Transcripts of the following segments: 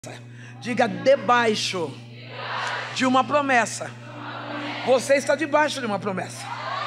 Diga: debaixo de uma promessa. Você está debaixo de uma promessa.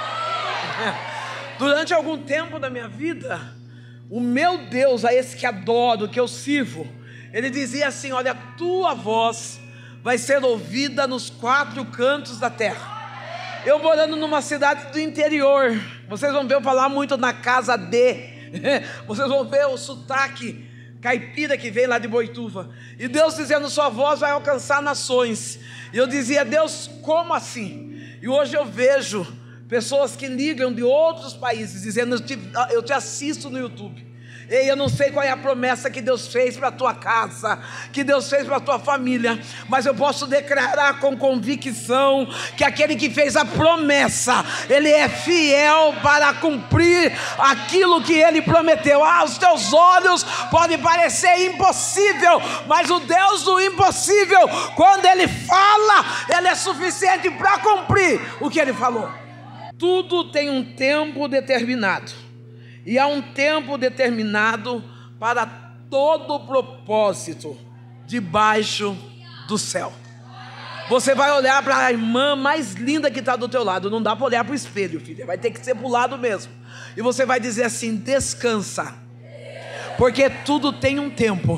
Durante algum tempo da minha vida, o meu Deus, a esse que adoro, que eu sirvo, ele dizia assim: olha, tua voz vai ser ouvida nos 4 cantos da terra. Eu morando numa cidade do interior, vocês vão ver eu falar muito na casa de vocês vão ver o sotaque caipira que vem lá de Boituva. E Deus dizendo: sua voz vai alcançar nações. E eu dizia: Deus, como assim? E hoje eu vejo pessoas que ligam de outros países dizendo: eu te assisto no YouTube. Ei, eu não sei qual é a promessa que Deus fez para a tua casa, que Deus fez para a tua família, mas eu posso declarar com convicção que aquele que fez a promessa, Ele é fiel para cumprir aquilo que Ele prometeu. Os teus olhos podem parecer impossível, mas o Deus do impossível, quando Ele fala, Ele é suficiente para cumprir o que Ele falou. Tudo tem um tempo determinado. E há um tempo determinado para todo propósito debaixo do céu. Você vai olhar para a irmã mais linda que está do teu lado. Não dá para olhar para o espelho, filha. Vai ter que ser para o lado mesmo. E você vai dizer assim: descansa, porque tudo tem um tempo.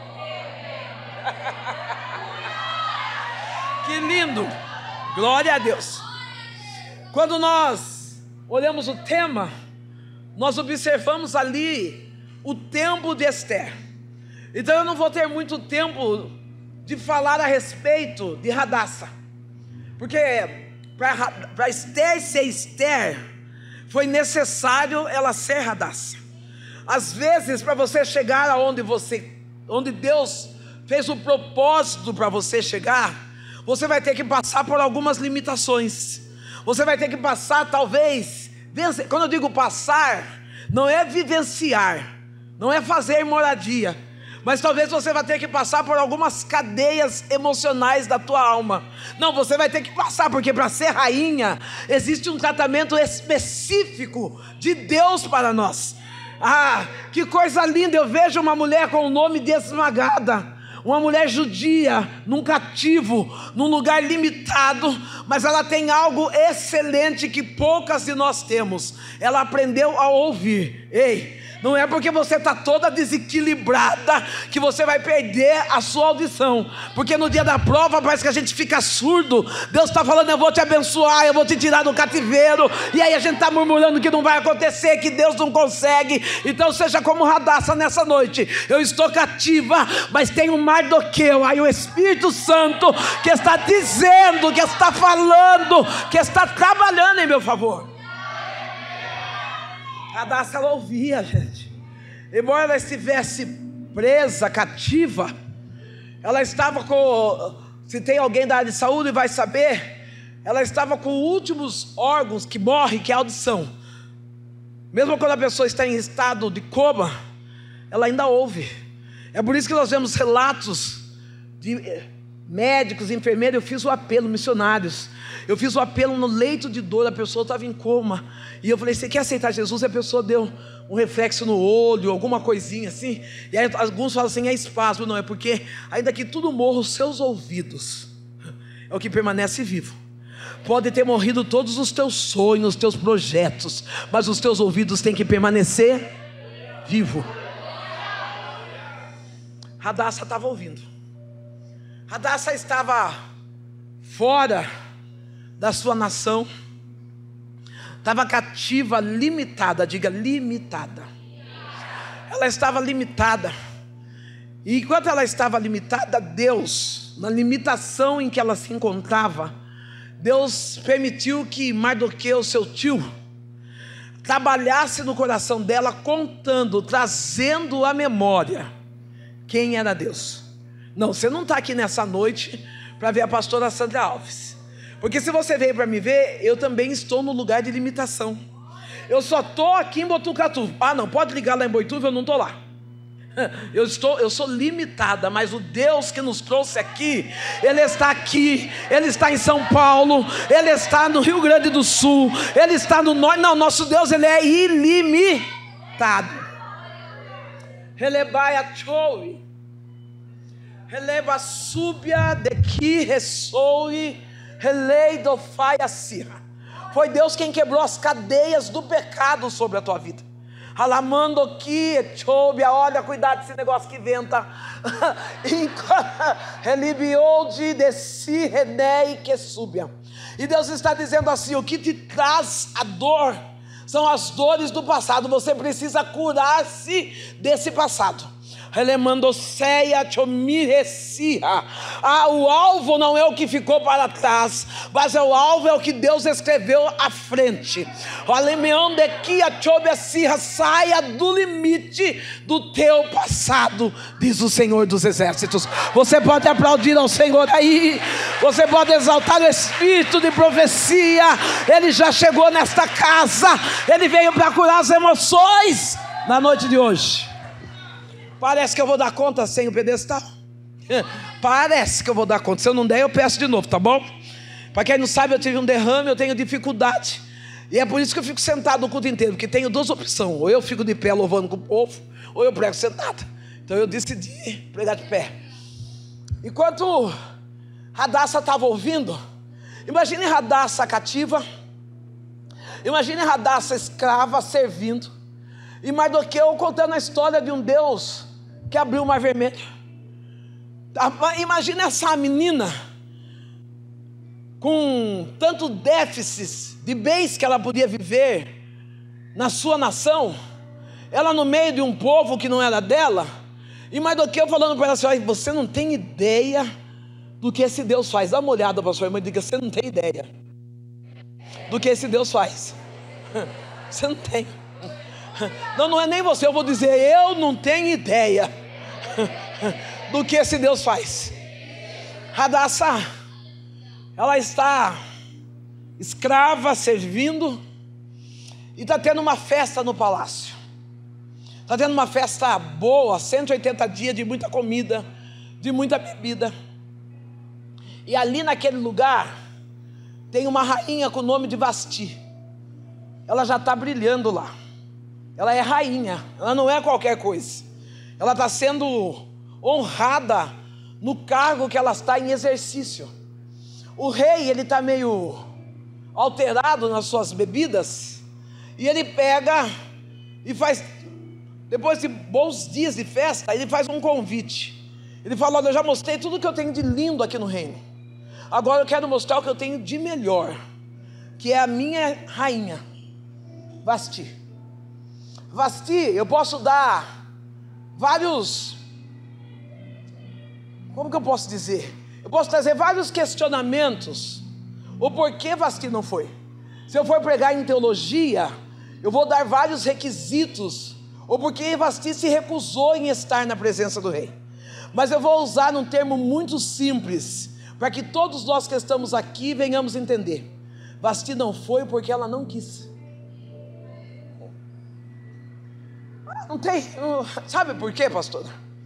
Que lindo! Glória a Deus. Quando nós olhamos o tema, nós observamos ali o tempo de Esther. Então eu não vou ter muito tempo de falar a respeito de Radassa, porque para Esther ser Esther, foi necessário ela ser Radassa. Às vezes, para você chegar onde Deus fez o propósito para você chegar, você vai ter que passar por algumas limitações. Você vai ter que passar, talvez, quando eu digo passar, não é vivenciar, não é fazer moradia, mas talvez você vai ter que passar por algumas cadeias emocionais da tua alma. Não, você vai ter que passar, porque para ser rainha existe um tratamento específico de Deus para nós. Que coisa linda! Eu vejo uma mulher com o nome de Esmagada, uma mulher judia, num cativo, num lugar limitado, mas ela tem algo excelente que poucas de nós temos. Ela aprendeu a ouvir. Ei, não é porque você está toda desequilibrada que você vai perder a sua audição, porque no dia da prova parece que a gente fica surdo. Deus está falando: eu vou te abençoar, eu vou te tirar do cativeiro, e aí a gente está murmurando que não vai acontecer, que Deus não consegue. Então seja como Radassa nessa noite: eu estou cativa, mas tem um Mardoqueu, aí o Espírito Santo que está dizendo, que está falando, que está trabalhando em meu favor. Radassa, ela ouvia, gente. Embora ela estivesse presa, cativa, ela estava com, se tem alguém da área de saúde vai saber, ela estava com os últimos órgãos que morrem, que é a audição. Mesmo quando a pessoa está em estado de coma, ela ainda ouve. É por isso que nós vemos relatos de médicos, enfermeiros. Eu fiz o apelo, missionários, eu fiz o apelo no leito de dor, a pessoa estava em coma, e eu falei: você quer aceitar Jesus? E a pessoa deu um reflexo no olho, alguma coisinha assim, e aí alguns falam assim: é espasmo. Não, é porque ainda que tudo morra, os seus ouvidos é o que permanece vivo. Pode ter morrido todos os teus sonhos, os teus projetos, mas os teus ouvidos têm que permanecer vivo. Radassa estava ouvindo. Radassa estava fora da sua nação, estava cativa, limitada. Diga: limitada. Ela estava limitada. E enquanto ela estava limitada, Deus, na limitação em que ela se encontrava, Deus permitiu que Mardoqueu, seu tio, trabalhasse no coração dela, contando, trazendo à memória quem era Deus. Não, você não está aqui nessa noite para ver a pastora Sandra Alves, porque se você veio para me ver, eu também estou no lugar de limitação. Eu só estou aqui em Botucatu. Não, pode ligar lá em Boituva, eu não estou lá. Eu sou limitada, mas o Deus que nos trouxe aqui, Ele está aqui, Ele está em São Paulo, Ele está no Rio Grande do Sul, Ele está no norte. Não, nosso Deus, Ele é ilimitado. Elebai a Choi. releva súbia de que ressoe, relei do faia sirra. Foi Deus quem quebrou as cadeias do pecado sobre a tua vida. Alamando que choubia, olha, cuidado desse negócio que venta. Relibiou de si renei que súbia. E Deus está dizendo assim: o que te traz a dor são as dores do passado. Você precisa curar-se desse passado. O alvo não é o que ficou para trás, mas o alvo é o que Deus escreveu à frente. Saia do limite do teu passado, diz o Senhor dos Exércitos. Você pode aplaudir ao Senhor aí, você pode exaltar o espírito de profecia. Ele já chegou nesta casa, ele veio para curar as emoções na noite de hoje. Parece que eu vou dar conta sem o pedestal. Parece que eu vou dar conta. Se eu não der, eu peço de novo, tá bom? Para quem não sabe, eu tive um derrame, eu tenho dificuldade. E é por isso que eu fico sentado o culto inteiro, porque tenho duas opções: ou eu fico de pé louvando com o povo, ou eu prego sentado. Então eu decidi pregar de pé. Enquanto Radassa estava ouvindo, imagine Radassa cativa, imagine Radassa escrava servindo, e Mardoqueu contando a história de um Deus que abriu o mar vermelho. Imagina essa menina com tanto déficit de bens que ela podia viver na sua nação, ela no meio de um povo que não era dela, e Mardoqueu falando para ela assim: olha, você não tem ideia do que esse Deus faz. Dá uma olhada para a sua irmã e diga: você não tem ideia do que esse Deus faz. Você não tem. Não é nem você, eu vou dizer: eu não tenho ideia do que esse Deus faz. Radassa, ela está escrava, servindo, e está tendo uma festa no palácio. Está tendo uma festa boa, 180 dias de muita comida, de muita bebida. E ali naquele lugar tem uma rainha com o nome de Vasti. Ela já está brilhando lá. Ela é rainha, ela não é qualquer coisa. Ela está sendo honrada no cargo que ela está em exercício. O rei, ele está meio alterado nas suas bebidas, e ele pega e faz, depois de bons dias de festa, ele faz um convite. Ele fala: olha, eu já mostrei tudo que eu tenho de lindo aqui no reino, agora eu quero mostrar o que eu tenho de melhor, que é a minha rainha, Vasti. Vasti, eu posso dar vários, como que eu posso dizer? Eu posso trazer vários questionamentos. O porquê Vasti não foi. Se eu for pregar em teologia, eu vou dar vários requisitos. Ou porque Vasti se recusou em estar na presença do rei. Mas eu vou usar um termo muito simples, para que todos nós que estamos aqui venhamos entender. Vasti não foi porque ela não quis. Não tem, sabe por quê, pastor?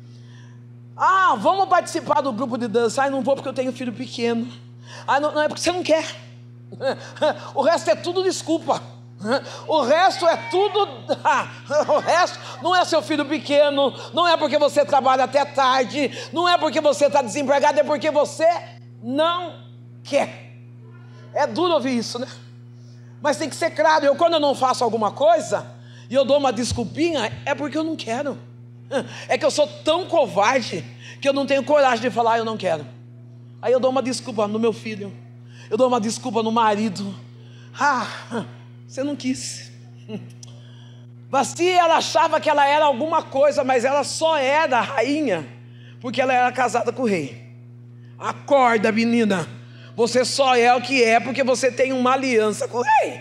Vamos participar do grupo de dança. Não vou porque eu tenho filho pequeno. Não é porque você não quer. O resto é tudo desculpa. O resto é tudo. O resto não é seu filho pequeno, não é porque você trabalha até tarde, não é porque você está desempregado, é porque você não quer. É duro ouvir isso, né? Mas tem que ser claro. Quando eu não faço alguma coisa e eu dou uma desculpinha, é porque eu não quero. É que eu sou tão covarde que eu não tenho coragem de falar: eu não quero. Aí eu dou uma desculpa no meu filho, eu dou uma desculpa no marido. Você não quis. Vasti, ela achava que ela era alguma coisa, mas ela só era rainha porque ela era casada com o rei. Acorda, menina, você só é o que é porque você tem uma aliança com o rei.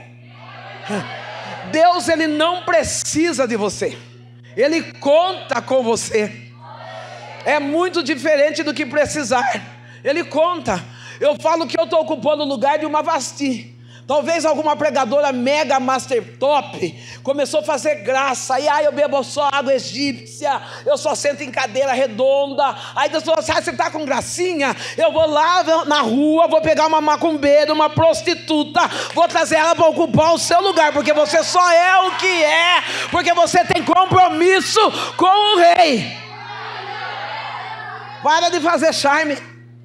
Deus, ele não precisa de você, ele conta com você. É muito diferente do que precisar. Ele conta. Eu falo que eu estou ocupando o lugar de uma Vasti. Talvez alguma pregadora mega master top começou a fazer graça. E eu bebo só água egípcia, eu só sento em cadeira redonda. Aí Deus falou assim: você está com gracinha? Eu vou lá na rua, vou pegar uma macumbeira, uma prostituta, vou trazer ela para ocupar o seu lugar, porque você só é o que é porque você tem compromisso com o rei. Para de fazer charme.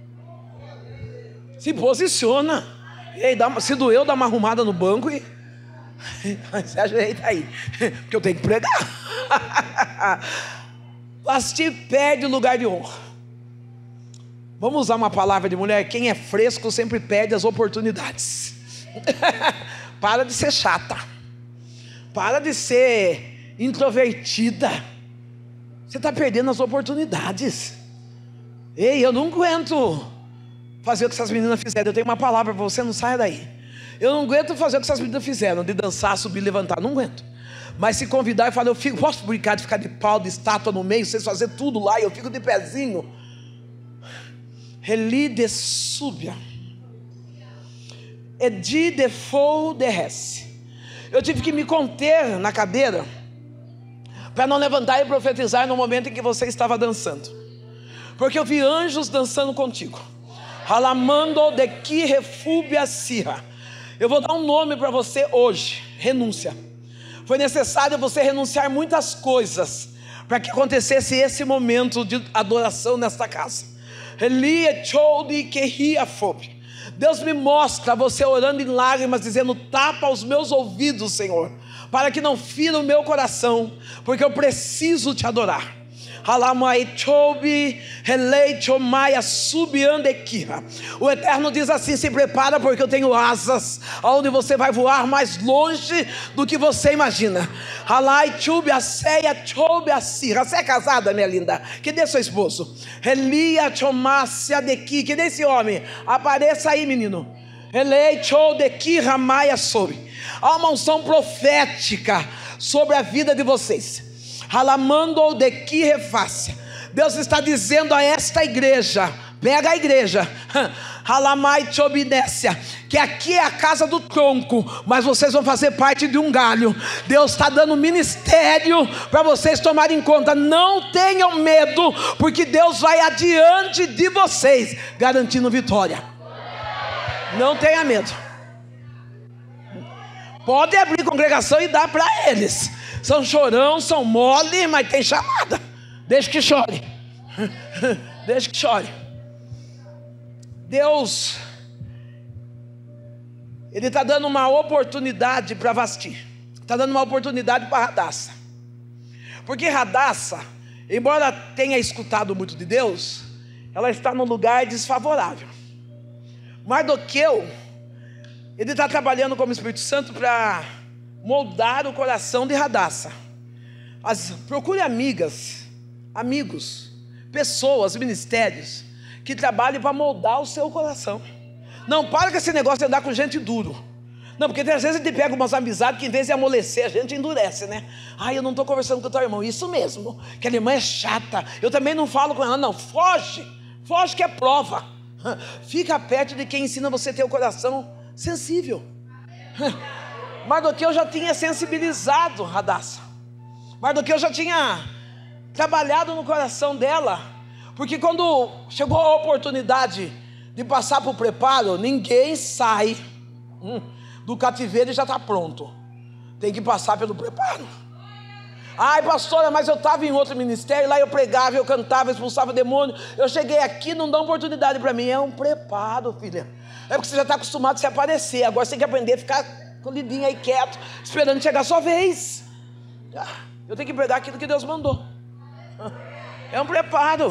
Se posiciona. Ei, se doeu, dá uma arrumada no banco e se ajeita aí, porque eu tenho que pregar. Vastir perde o lugar de honra. Vamos usar uma palavra de mulher: quem é fresco sempre perde as oportunidades. Para de ser chata. Para de ser introvertida. Você está perdendo as oportunidades. Ei, eu não aguento fazer o que essas meninas fizeram. Eu tenho uma palavra para você, não saia daí. Eu não aguento fazer o que essas meninas fizeram, de dançar, subir, levantar, não aguento. Mas se convidar e falar, posso brincar de ficar de pau, de estátua no meio, vocês fazer tudo lá, e eu fico de pezinho. Reli de súbia. Edi de fou de res. Eu tive que me conter na cadeira, para não levantar e profetizar no momento em que você estava dançando. Porque eu vi anjos dançando contigo. Halamando de que refúbia sirra. Eu vou dar um nome para você hoje: renúncia. Foi necessário você renunciar muitas coisas para que acontecesse esse momento de adoração nesta casa. Deus me mostra você orando em lágrimas, dizendo: tapa os meus ouvidos, Senhor, para que não fira o meu coração, porque eu preciso te adorar. O Eterno diz assim: se prepara, porque eu tenho asas, onde você vai voar mais longe do que você imagina. Você é casada, minha linda? Que dê seu esposo. Que dê esse homem. Apareça aí, menino. Há uma unção profética sobre a vida de vocês. Halamando de que refácia. Deus está dizendo a esta igreja: pega a igreja, halamai tobidécia, que aqui é a casa do tronco, mas vocês vão fazer parte de um galho. Deus está dando ministério para vocês tomarem conta. Não tenham medo, porque Deus vai adiante de vocês, garantindo vitória. Não tenha medo. Pode abrir congregação e dar para eles. São chorão, são mole, mas tem chamada. Deixa que chore. Deixa que chore. Deus, Ele está dando uma oportunidade para Vasti. Está dando uma oportunidade para Radassa. Porque Radassa, embora tenha escutado muito de Deus, ela está num lugar desfavorável. Mardoqueu, ele está trabalhando como Espírito Santo para moldar o coração de Radassa. Procure amigos, pessoas, ministérios que trabalhem para moldar o seu coração. Não para com esse negócio de andar com gente duro. Não, porque às vezes a gente pega umas amizades que em vez de amolecer, a gente endurece, né? Eu não estou conversando com o teu irmão. Isso mesmo, que a irmã é chata. Eu também não falo com ela, não. Foge que é prova. Fica perto de quem ensina você a ter o coração sensível. Mardoqueu já tinha sensibilizado Radassa. Mardoqueu já tinha trabalhado no coração dela. Porque quando chegou a oportunidade de passar para o preparo, ninguém sai do cativeiro e já está pronto. Tem que passar pelo preparo. Pastora, mas eu estava em outro ministério, lá eu pregava, eu cantava, expulsava demônio. Eu cheguei aqui, não dá oportunidade para mim. É um preparo, filha. É porque você já está acostumado a se aparecer. Agora você tem que aprender a ficar colidinho aí quieto, esperando chegar a sua vez. Eu tenho que pregar aquilo que Deus mandou. É um preparo.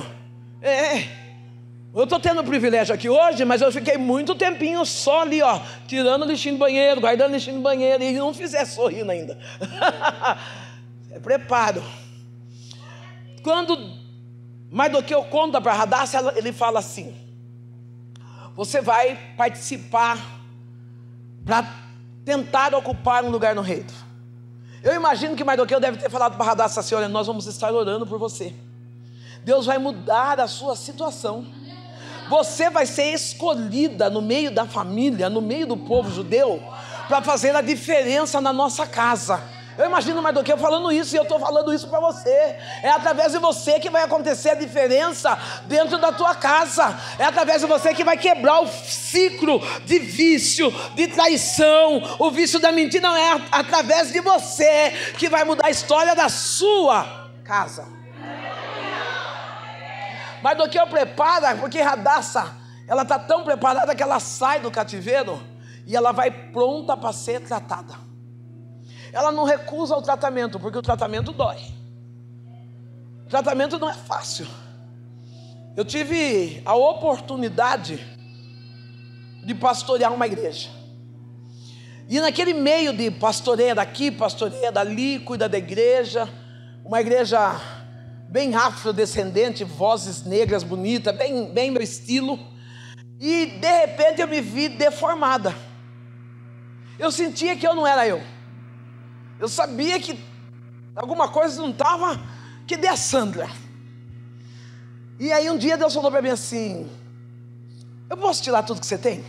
Eu estou tendo o privilégio aqui hoje, mas eu fiquei muito tempinho só ali, tirando lixinho do banheiro, guardando lixinho do banheiro, e não fizesse sorrindo ainda. É preparo. Quando Mardoqueu conta para Radassa, ele fala assim: você vai participar para tentar ocupar um lugar no reino. Eu imagino que Mardoqueu deve ter falado para Radassa assim: olha, nós vamos estar orando por você. Deus vai mudar a sua situação. Você vai ser escolhida no meio da família, no meio do povo judeu, para fazer a diferença na nossa casa. Eu imagino Mardoqueu falando isso, e eu estou falando isso para você. É através de você que vai acontecer a diferença dentro da tua casa. É através de você que vai quebrar o ciclo de vício, de traição, o vício da mentira. Não, é através de você que vai mudar a história da sua casa. Mas do que eu preparo, porque Radassa, ela está tão preparada que ela sai do cativeiro e ela vai pronta para ser tratada. Ela não recusa o tratamento, porque o tratamento dói. O tratamento não é fácil. Eu tive a oportunidade de pastorear uma igreja. E naquele meio de pastoreia daqui, pastoreia dali, cuida da igreja, uma igreja bem afrodescendente, vozes negras bonitas, bem meu estilo. E de repente eu me vi deformada. Eu sentia que eu não era eu. Eu sabia que alguma coisa não estava, que dê a Sandra. E aí um dia Deus falou para mim assim: eu posso tirar tudo que você tem?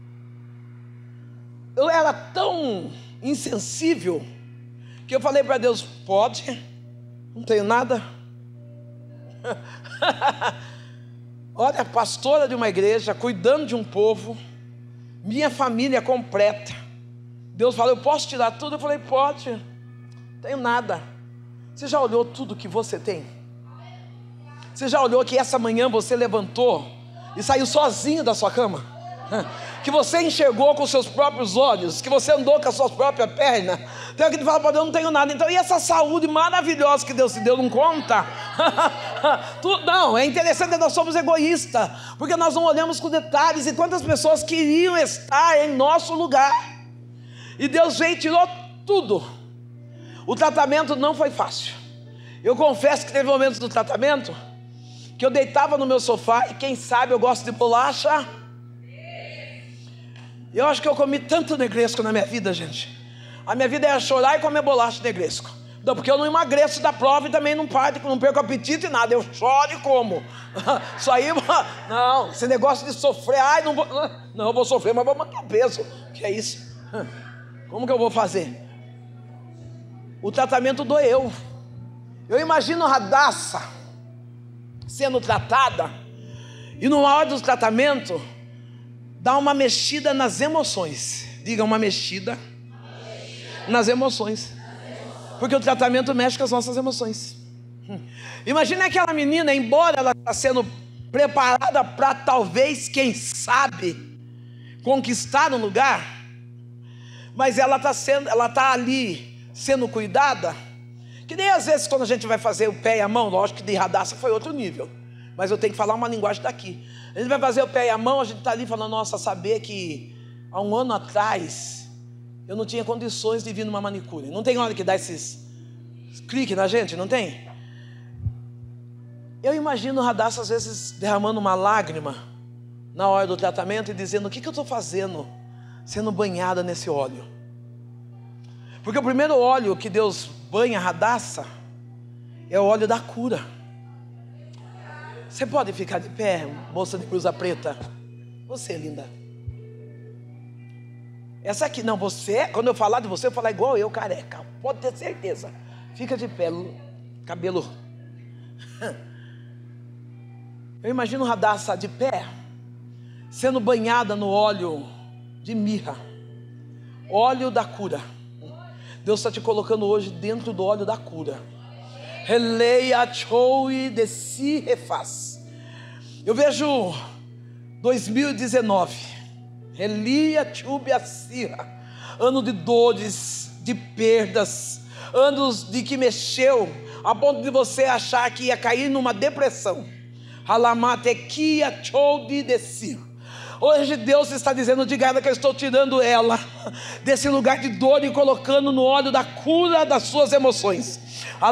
Eu era tão insensível que eu falei para Deus: pode, não tenho nada. Olha, pastora de uma igreja, cuidando de um povo, minha família completa. Deus falou: eu posso tirar tudo? Eu falei: pode, não tenho nada. Você já olhou tudo que você tem? Você já olhou que essa manhã você levantou e saiu sozinho da sua cama? Que você enxergou com os seus próprios olhos, que você andou com as suas próprias pernas. Tem alguém que fala para Deus: não tenho nada. Então, e essa saúde maravilhosa que Deus te deu, não conta? Não, é interessante, nós somos egoístas, porque nós não olhamos com detalhes. E quantas pessoas queriam estar em nosso lugar, e Deus veio e tirou tudo. O tratamento não foi fácil. Eu confesso que teve momentos do tratamento que eu deitava no meu sofá, e quem sabe eu gosto de bolacha. Eu acho que eu comi tanto negresco na minha vida, gente. A minha vida era chorar e comer bolacha de negresco. Não, porque eu não emagreço da prova e também não perco apetite e nada. Eu choro e como. Isso aí, não, esse negócio de sofrer. Ai, não, eu vou sofrer, mas vou manter o peso. Que é isso? Como que eu vou fazer? O tratamento doeu. Eu imagino a Radassa sendo tratada, e no hora do tratamento dá uma mexida nas emoções. Diga, uma mexida nas emoções. Porque o tratamento mexe com as nossas emoções. Imagina aquela menina, embora ela está sendo preparada para talvez, quem sabe, conquistar um lugar, mas ela está ali sendo cuidada. Que nem às vezes quando a gente vai fazer o pé e a mão, lógico que de Radassa foi outro nível, mas eu tenho que falar uma linguagem daqui. A gente vai fazer o pé e a mão, a gente está ali falando: nossa, saber que há um ano atrás eu não tinha condições de vir numa manicure. Não tem hora que dá esses cliques na gente, não tem? Eu imagino Radassa às vezes derramando uma lágrima na hora do tratamento e dizendo: o que eu estou fazendo sendo banhada nesse óleo? Porque o primeiro óleo que Deus banha Radassa é o óleo da cura. Você pode ficar de pé, moça de blusa preta? Você, linda. Essa aqui, não, você, quando eu falar de você, eu falar igual eu, careca. Pode ter certeza. Fica de pé, cabelo. Eu imagino Radassa de pé, sendo banhada no óleo de mirra, óleo da cura. Deus está te colocando hoje dentro do óleo da cura. Eu vejo 2019, ano de dores, de perdas, anos de que mexeu a ponto de você achar que ia cair numa depressão. Hoje Deus está dizendo: diga a ela que eu estou tirando ela desse lugar de dor e colocando no óleo da cura das suas emoções.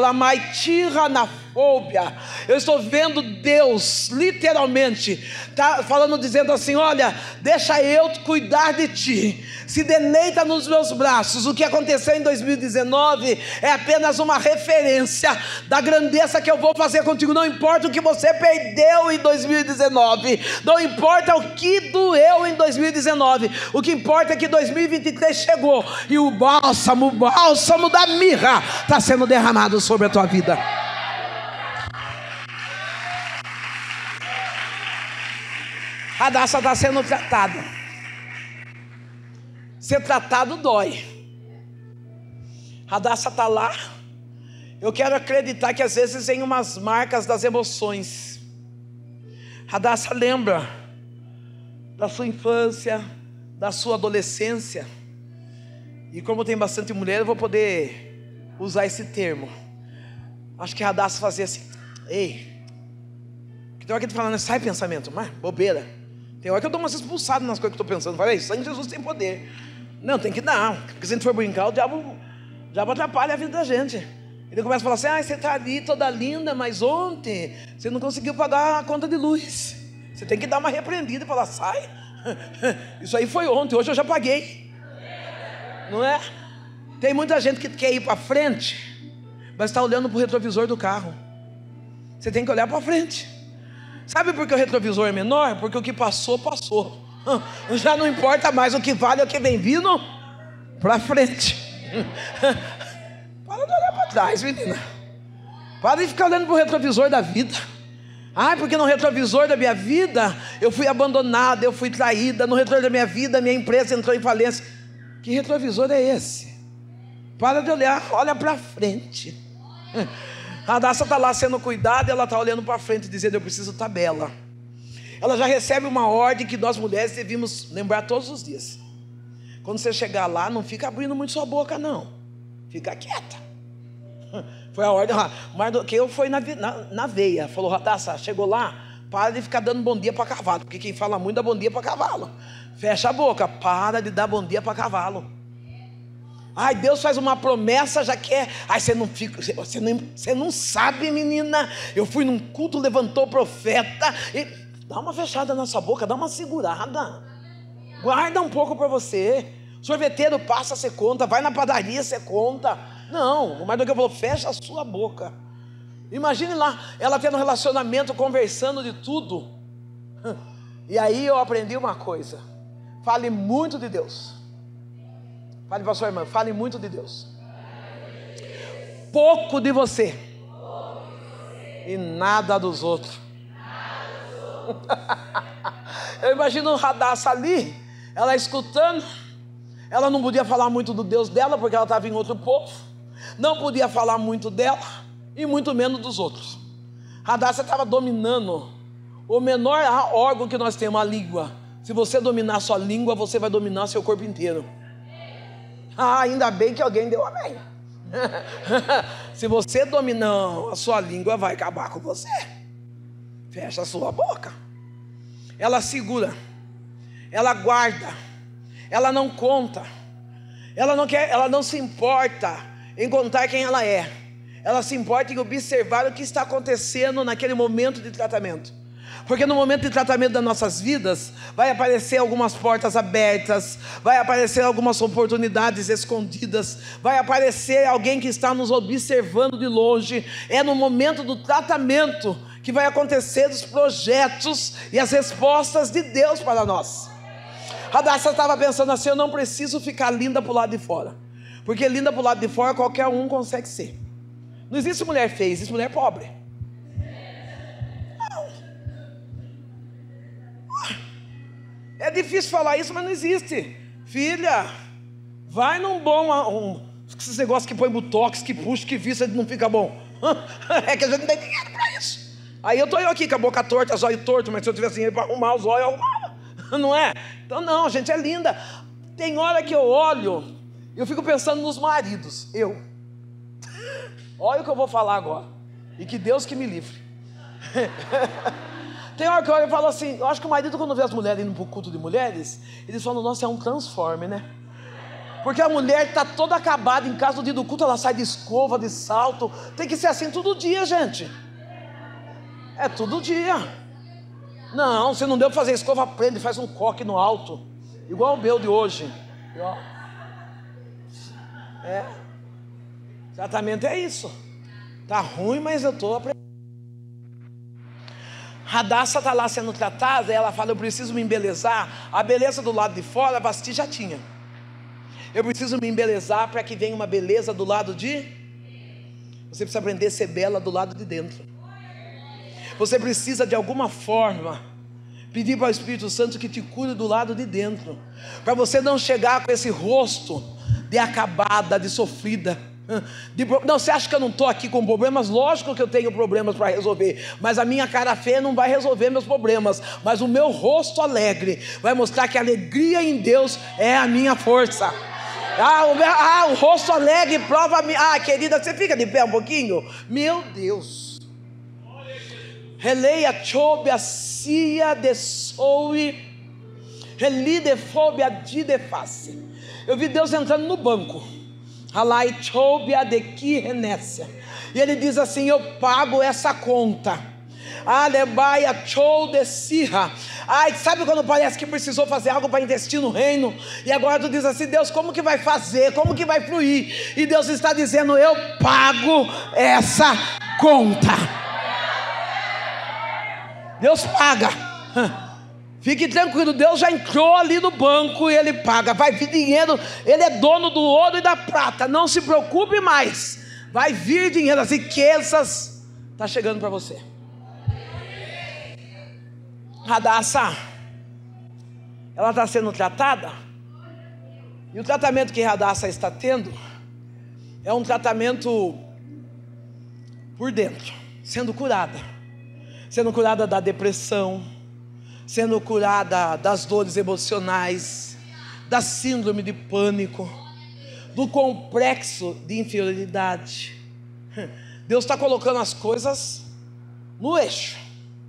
Eu estou vendo Deus literalmente tá falando, dizendo assim: olha, deixa eu cuidar de ti, se deleita nos meus braços. O que aconteceu em 2019 é apenas uma referência da grandeza que eu vou fazer contigo. Não importa o que você perdeu em 2019, não importa o que doeu em 2019, o que importa é que 2023 chegou e o bálsamo da mirra está sendo derramado sobre a tua vida. Radassa está sendo tratada. Ser tratado dói. Radassa está lá. Eu quero acreditar que às vezes vem umas marcas das emoções. Hadassah lembra da sua infância, da sua adolescência. E como tem bastante mulher, eu vou poder usar esse termo. Acho que Hadassah fazia assim: ei, que tem hora que eu tô falando, sai pensamento, mas bobeira. Tem hora que eu dou umas expulsadas nas coisas que eu estou pensando. Falei, sangue de Jesus tem poder. Não, tem que dar, porque se a gente for brincar, o diabo atrapalha a vida da gente. Ele começa a falar assim: ah, você está ali toda linda, mas ontem você não conseguiu pagar a conta de luz. Você tem que dar uma repreendida e falar: sai, isso aí foi ontem, hoje eu já paguei. Não é? Tem muita gente que quer ir para frente, mas está olhando para o retrovisor do carro. Você tem que olhar para frente. Sabe por que o retrovisor é menor? Porque o que passou, passou. Já não importa mais, o que vale é o que vem vindo para frente. Para de olhar para trás, menina. Para de ficar olhando para o retrovisor da vida. Porque no retrovisor da minha vida eu fui abandonada, eu fui traída. No retrovisor da minha vida, minha empresa entrou em falência. Que retrovisor é esse? Para de olhar, olha para frente. A Hadassah está lá sendo cuidada, ela está olhando para frente, dizendo: eu preciso estar bela. Ela já recebe uma ordem que nós mulheres devemos lembrar todos os dias. Quando você chegar lá, não fica abrindo muito sua boca, não. Fica quieta. Foi a ordem. Mardoqueu foi na veia. Falou: Hadassah, chegou lá, para de ficar dando bom dia para cavalo, porque quem fala muito dá bom dia para cavalo. Fecha a boca, para de dar bom dia para cavalo. Deus faz uma promessa, já quer. Você não sabe, menina. Eu fui num culto, levantou o profeta. Dá uma fechada na sua boca, dá uma segurada. Guarda um pouco para você. Sorveteiro passa, você conta. Vai na padaria, você conta. Não, o Mardoqueu falou: fecha a sua boca. Imagine lá, ela tendo um relacionamento, conversando de tudo. E aí eu aprendi uma coisa: fale muito de Deus. Fale para sua irmã, fale muito de Deus. Pouco de você. E nada dos outros. Eu imagino Hadassah ali, ela escutando. Ela não podia falar muito do Deus dela, porque ela estava em outro povo. Não podia falar muito dela, e muito menos dos outros. Hadassah estava dominando o menor órgão que nós temos, a língua. Se você dominar a sua língua, você vai dominar seu corpo inteiro. Ainda bem que alguém deu amém. Se você dominar a sua língua, vai acabar com você. Fecha a sua boca. Ela segura, ela guarda, ela não conta, ela não quer, ela não se importa em contar quem ela é. Ela se importa em observar o que está acontecendo naquele momento de tratamento. Porque no momento de tratamento das nossas vidas, vai aparecer algumas portas abertas, vai aparecer algumas oportunidades escondidas, vai aparecer alguém que está nos observando de longe. É no momento do tratamento que vai acontecer os projetos e as respostas de Deus para nós. Hadassah estava pensando assim: eu não preciso ficar linda para o lado de fora, porque linda para o lado de fora qualquer um consegue ser. Não existe mulher feia, existe mulher pobre. É difícil falar isso, mas não existe. Filha, vai num bom... esses negócios que põe botox, que puxa, que vista, não fica bom. É que a gente não tem dinheiro para isso. Aí eu aqui com a boca torta, zóio torto, mas se eu tivesse dinheiro para arrumar os olhos, eu arrumava. Não é? Então não, a gente é linda. Tem hora que eu olho, eu fico pensando nos maridos. Olha o que eu vou falar agora. E que Deus que me livre. Tem hora que eu olho e falo assim: eu acho que o marido, quando vê as mulheres indo para o culto de mulheres, eles falam: nossa, é um transforme, né? Porque a mulher está toda acabada em casa, no dia do culto ela sai de escova, de salto. Tem que ser assim todo dia, gente. É todo dia. Não, se não deu para fazer escova, aprende, faz um coque no alto, igual o meu de hoje. Tratamento é isso. Tá ruim, mas eu estou aprendendo. Hadassah está lá sendo tratada, ela fala: eu preciso me embelezar. A beleza do lado de fora, a Vasti já tinha. Eu preciso me embelezar para que venha uma beleza do lado de... Você precisa aprender a ser bela do lado de dentro. Você precisa de alguma forma pedir para o Espírito Santo que te cure do lado de dentro, para você não chegar com esse rosto de acabada, de sofrida. Não, você acha que eu não estou aqui com problemas? Lógico que eu tenho problemas para resolver, mas a minha cara feia não vai resolver meus problemas, mas o meu rosto alegre vai mostrar que a alegria em Deus é a minha força. O rosto alegre prova a minha... querida, você fica de pé um pouquinho? Meu Deus. Releia chobia cia de soui reli de fobia de face. Eu vi Deus entrando no banco. Halai chobia de que renécia. E ele diz assim: eu pago essa conta. Alebaia chou de sirra. Sabe quando parece que precisou fazer algo para investir no reino? E agora tu diz assim: Deus, como que vai fazer? Como que vai fluir? E Deus está dizendo: eu pago essa conta. Deus paga. Fique tranquilo, Deus já entrou ali no banco e Ele paga. Vai vir dinheiro, Ele é dono do ouro e da prata. Não se preocupe mais. Vai vir dinheiro, as riquezas está chegando para você. Hadassah, ela está sendo tratada. E o tratamento que Hadassah está tendo é um tratamento por dentro, sendo curada da depressão, sendo curada das dores emocionais, da síndrome de pânico, do complexo de inferioridade. Deus está colocando as coisas no eixo.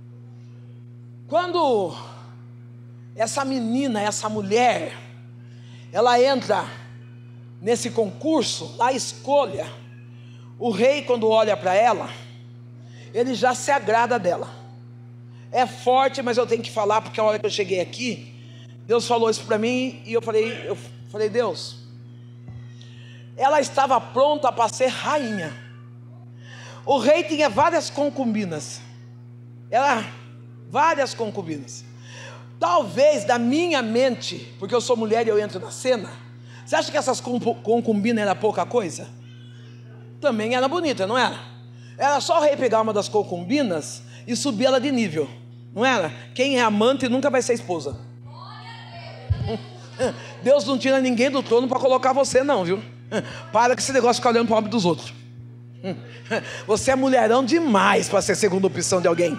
Quando essa menina, essa mulher, ela entra nesse concurso, na escolha, o rei, quando olha para ela, ele já se agrada dela. É forte, mas eu tenho que falar, porque a hora que eu cheguei aqui, Deus falou isso para mim, e eu falei, Deus, ela estava pronta para ser rainha. O rei tinha várias concubinas, várias concubinas. Talvez da minha mente, porque eu sou mulher e eu entro na cena, você acha que essas concubinas era pouca coisa? Também era bonita, não era? Era só o rei pegar uma das concubinas e subir ela de nível, não era? Quem é amante nunca vai ser esposa. Deus não tira ninguém do trono para colocar você não, viu? Para com esse negócio de ficar olhando para o homem dos outros. Você é mulherão demais para ser segunda opção de alguém.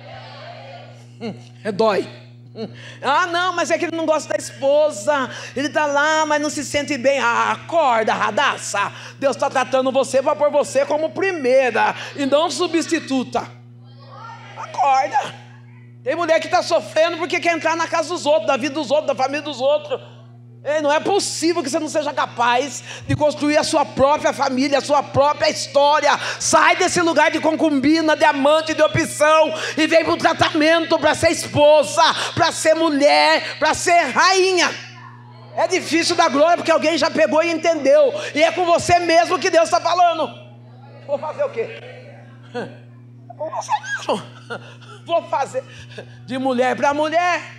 Dói. Não, mas é que ele não gosta da esposa. Ele está lá, mas não se sente bem. Acorda, Hadassah. Deus está tratando você para pôr você como primeira e não substituta. Acorda. Tem mulher que está sofrendo porque quer entrar na casa dos outros, da vida dos outros, da família dos outros. Não é possível que você não seja capaz de construir a sua própria família, a sua própria história. Sai desse lugar de concubina, de amante, de opção, e vem para o tratamento, para ser esposa, para ser mulher, para ser rainha. É difícil dar glória porque alguém já pegou e entendeu, e é com você mesmo que Deus está falando. Vou fazer o quê? Com você mesmo. Vou fazer de mulher para mulher.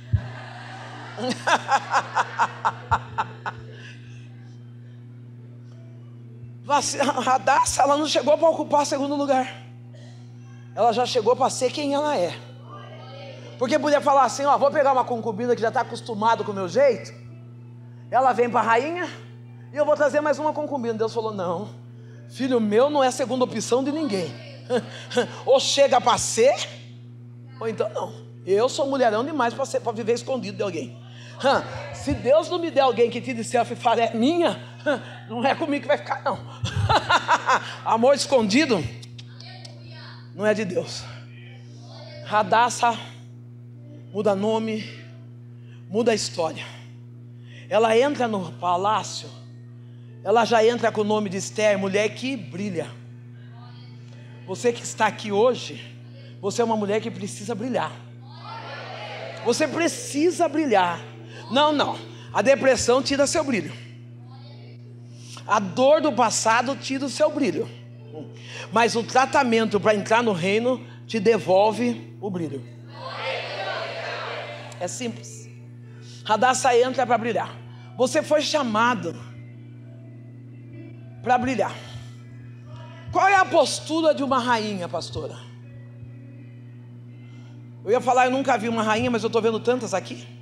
Hadassah, ela não chegou para ocupar segundo lugar. Ela já chegou para ser quem ela é. Porque podia falar assim: vou pegar uma concubina que já está acostumada com o meu jeito. Ela vem para a rainha e eu vou trazer mais uma concubina. Deus falou: não, filho meu não é segunda opção de ninguém. Ou chega para ser, ou então não. Eu sou mulherão demais para viver escondido de alguém. Se Deus não me der alguém que tire selfie e fala é minha, não é comigo que vai ficar não. Amor escondido não é de Deus. Hadassah muda nome, muda a história. Ela entra no palácio, ela já entra com o nome de Esther, mulher que brilha. Você que está aqui hoje, você é uma mulher que precisa brilhar. Você precisa brilhar. Não, a depressão tira seu brilho, a dor do passado tira o seu brilho, mas o tratamento para entrar no reino te devolve o brilho. É simples. Hadassah entra para brilhar. Você foi chamado para brilhar. Qual é a postura de uma rainha, pastora? Eu ia falar, eu nunca vi uma rainha, mas eu estou vendo tantas aqui.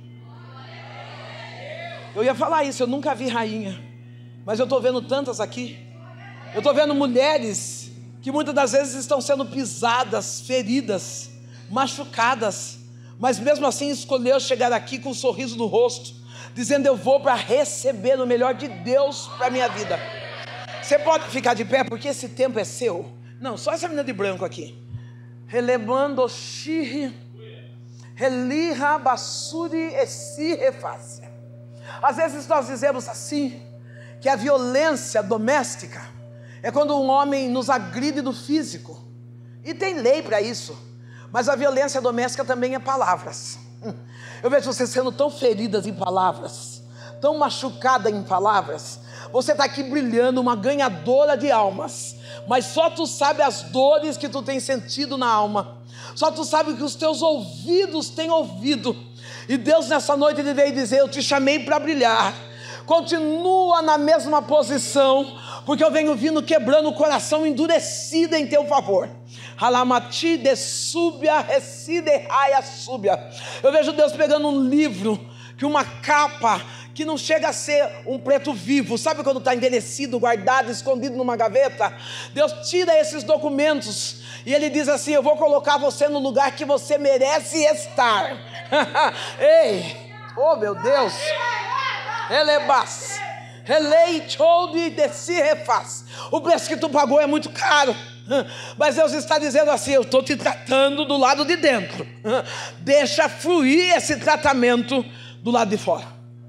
Eu ia falar isso, eu nunca vi rainha, mas eu estou vendo tantas aqui. Eu estou vendo mulheres que muitas das vezes estão sendo pisadas, feridas, machucadas, mas mesmo assim escolheu chegar aqui com um sorriso no rosto, dizendo: eu vou para receber o melhor de Deus para a minha vida. Você pode ficar de pé, porque esse tempo é seu. Não, só essa menina de branco aqui. Relemando shiri, reliha basuri esi refácia. Às vezes nós dizemos assim, que a violência doméstica é quando um homem nos agride do físico, e tem lei para isso, mas a violência doméstica também é palavras. Eu vejo você sendo tão feridas em palavras, tão machucada em palavras. Você está aqui brilhando, uma ganhadora de almas, mas só tu sabe as dores que tu tem sentido na alma, só tu sabe o que os teus ouvidos têm ouvido. E Deus nessa noite Ele veio dizer: eu te chamei para brilhar, continua na mesma posição, porque eu venho vindo quebrando o coração endurecido em teu favor. Halamati de súbia, reside raia súbia. Eu vejo Deus pegando um livro, que uma capa, que não chega a ser um preto vivo, sabe quando está envelhecido, guardado, escondido numa gaveta? Deus tira esses documentos, e Ele diz assim: eu vou colocar você no lugar que você merece estar. Ei, oh meu Deus, Elebas, Eleitode de se refaz. O preço que tu pagou é muito caro, mas Deus está dizendo assim: eu estou te tratando do lado de dentro, deixa fluir esse tratamento do lado de fora.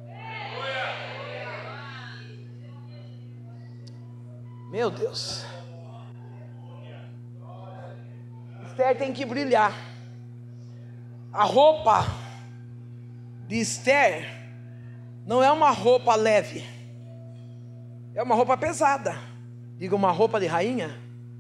Meu Deus, Esther tem que brilhar. A roupa de Esther não é uma roupa leve, é uma roupa pesada. Diga, uma roupa de rainha.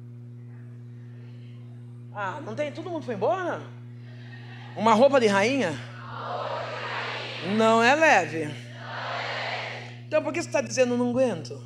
Ah, não tem? Todo mundo foi embora? Uma roupa de rainha não é leve. Então por que você está dizendo não aguento?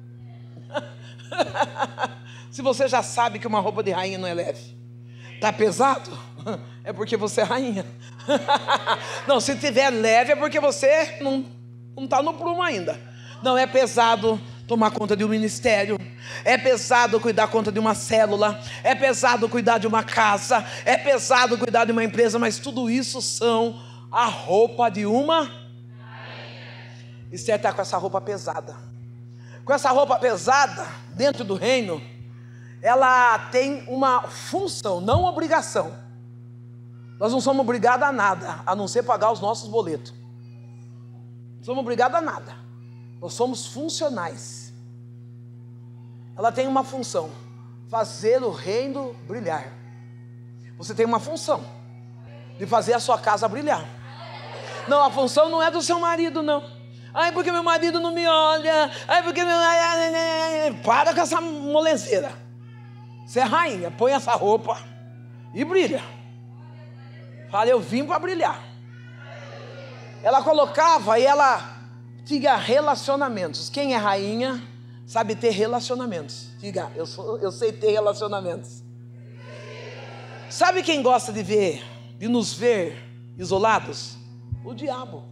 Se você já sabe que uma roupa de rainha não é leve, está pesado, é porque você é rainha. Não, se tiver leve é porque você não está no prumo ainda. Não, é pesado tomar conta de um ministério, é pesado cuidar conta de uma célula, é pesado cuidar de uma casa, é pesado cuidar de uma empresa, mas tudo isso são a roupa de uma. Esther está com essa roupa pesada. Com essa roupa pesada, dentro do reino, ela tem uma função, não obrigação. Nós não somos obrigados a nada, a não ser pagar os nossos boletos. Não somos obrigados a nada. Nós somos funcionais. Ela tem uma função: fazer o reino brilhar. Você tem uma função de fazer a sua casa brilhar. Não, a função não é do seu marido, não. Ai, porque meu marido não me olha. Ai, porque meu... Para com essa molezeira. Você é rainha, põe essa roupa e brilha. Fala, eu vim para brilhar. Ela colocava e ela tinha relacionamentos. Quem é rainha sabe ter relacionamentos. Diga, eu sei ter relacionamentos. Sabe quem gosta de nos ver isolados? O diabo.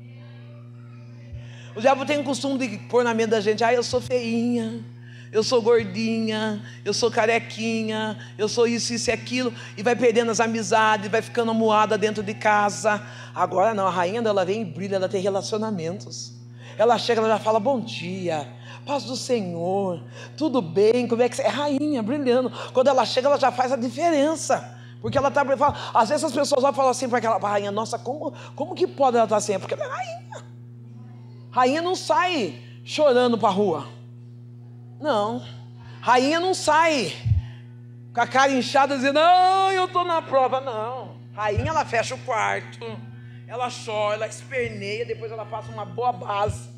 O diabo tem o costume de pôr na mente da gente: eu sou feinha, eu sou gordinha, eu sou carequinha, eu sou isso, isso e aquilo, e vai perdendo as amizades, vai ficando amuada dentro de casa. Agora não, a rainha dela vem e brilha, ela tem relacionamentos. Ela chega, ela já fala: bom dia, paz do Senhor, tudo bem, como é que você é? Rainha, brilhando. Quando ela chega, ela já faz a diferença, porque ela está brilhando. Às vezes as pessoas vão falar assim para aquela rainha: nossa, como que pode ela estar assim? É porque ela é rainha. Rainha não sai chorando para a rua. Não, rainha não sai com a cara inchada dizendo: não, eu estou na prova. Não, rainha ela fecha o quarto, ela chora, ela esperneia, depois ela passa uma boa base,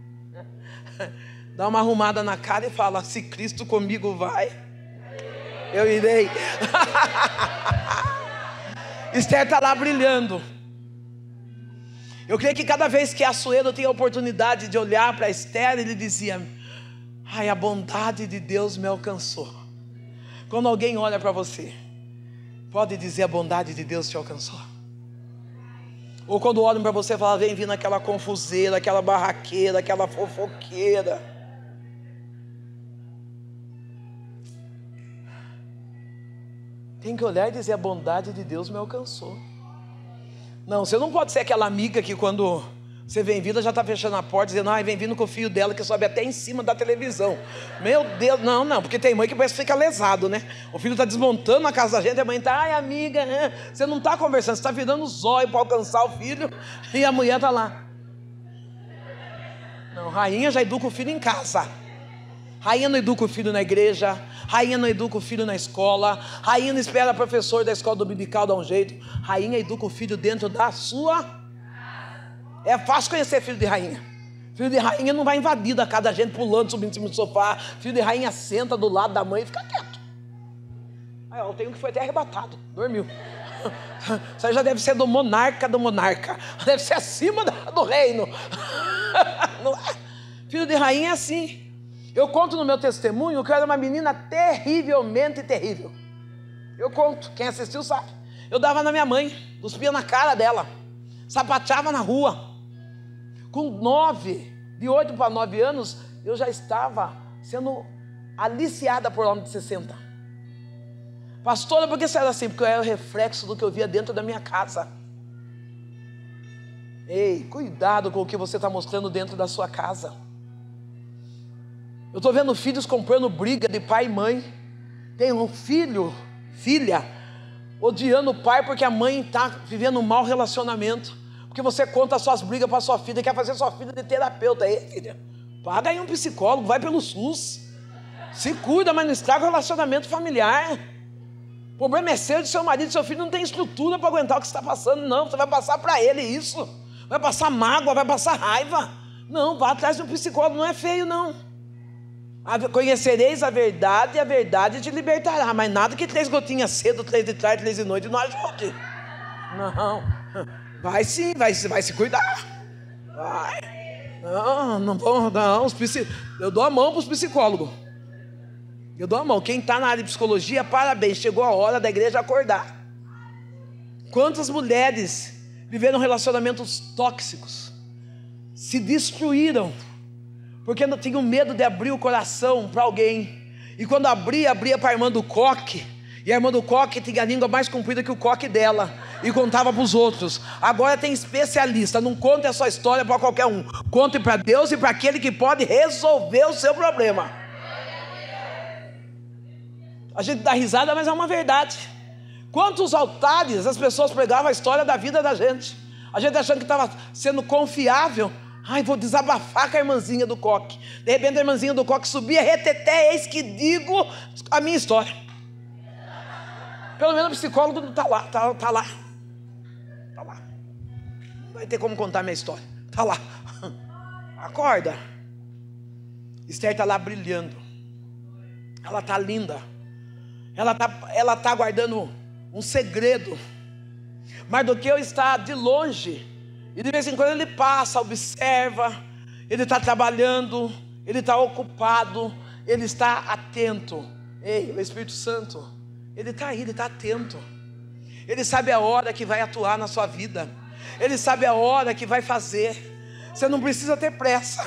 dá uma arrumada na cara e fala: se Cristo comigo vai, eu irei. Esther está lá brilhando. Eu creio que cada vez que Assuero tinha a oportunidade de olhar para Esther, ele dizia: ai, a bondade de Deus me alcançou. Quando alguém olha para você, pode dizer: a bondade de Deus te alcançou. Ou quando olham para você, fala: vem vindo aquela confuseira, aquela barraqueira, aquela fofoqueira. tem que olhar e dizer: a bondade de Deus me alcançou. Não, você não pode ser aquela amiga que quando você vem vindo já está fechando a porta, dizendo: vem vindo com o filho dela que sobe até em cima da televisão. Meu Deus, não, porque tem mãe que parece que fica lesado, né? O filho está desmontando a casa da gente, a mãe está: ai amiga, você não está conversando, você está virando o zóio para alcançar o filho, e a mulher está lá. Não, rainha já educa o filho em casa. Rainha não educa o filho na igreja, rainha não educa o filho na escola, rainha não espera o professor da escola dominical dar um jeito, rainha educa o filho dentro da sua. É fácil conhecer filho de rainha. Filho de rainha não vai invadindo a casa da gente, pulando, subindo em cima do sofá. Filho de rainha senta do lado da mãe e fica quieto. Aí eu tenho que foi até arrebatado, dormiu. Isso aí já deve ser do monarca, deve ser acima do reino. Não é? Filho de rainha é assim. Eu conto no meu testemunho que eu era uma menina terrivelmente terrível. Eu conto, quem assistiu sabe. Eu dava na minha mãe, cuspia na cara dela, sapateava na rua. Com 8 para 9 anos, eu já estava sendo aliciada por homem de 60. Pastora, por que você era assim? Porque eu era o reflexo do que eu via dentro da minha casa. Ei, cuidado com o que você está mostrando dentro da sua casa. Eu estou vendo filhos comprando briga de pai e mãe. Tem um filha, odiando o pai porque a mãe está vivendo um mau relacionamento. Porque você conta as suas brigas para sua filha e quer fazer sua filha de terapeuta. Ei, filha, paga aí um psicólogo, vai pelo SUS. Se cuida, mas não estraga o relacionamento familiar. O problema é seu, de seu marido, seu filho não tem estrutura para aguentar o que você está passando, não. Você vai passar para ele isso. Vai passar mágoa, vai passar raiva. Não, vá atrás de um psicólogo, não é feio, não. Conhecereis a verdade te libertará. Mas nada que 3 gotinhas cedo, 3 de tarde, 3 de noite não ajude. Não, vai sim, vai se cuidar. Vai. Não, eu dou a mão para os psicólogos. Eu dou a mão. Quem está na área de psicologia, parabéns, chegou a hora da igreja acordar. Quantas mulheres viveram relacionamentos tóxicos, se destruíram, porque não tinham medo de abrir o coração para alguém. E quando abria para a irmã do coque. E a irmã do coque tinha a língua mais comprida que o coque dela. E contava para os outros. Agora tem especialista. Não conte a sua história para qualquer um. Conte para Deus e para aquele que pode resolver o seu problema. A gente dá risada, mas é uma verdade. Quantos altares as pessoas pregavam a história da vida da gente. A gente achando que estava sendo confiável. Ai, vou desabafar com a irmãzinha do coque. De repente a irmãzinha do coque subia, reteté, eis que digo a minha história. Pelo menos o psicólogo está lá, tá lá. Não vai ter como contar minha história. Está lá. Acorda. Esther está lá brilhando. Ela está linda. Ela tá guardando um segredo. Mardoqueu está de longe. E de vez em quando ele passa, observa. Ele está trabalhando. Ele está ocupado. Ele está atento. Ei, o Espírito Santo, ele está aí, ele está atento. Ele sabe a hora que vai atuar na sua vida. Ele sabe a hora que vai fazer. Você não precisa ter pressa.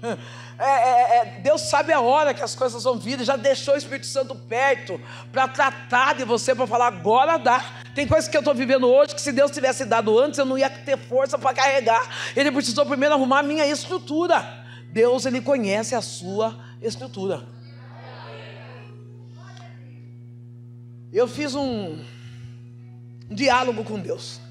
Deus sabe a hora que as coisas vão vir. Ele já deixou o Espírito Santo perto para tratar de você, para falar: agora dá. Tem coisas que eu estou vivendo hoje que se Deus tivesse dado antes, eu não ia ter força para carregar. Ele precisou primeiro arrumar a minha estrutura. Deus, ele conhece a sua estrutura. Eu fiz um diálogo com Deus.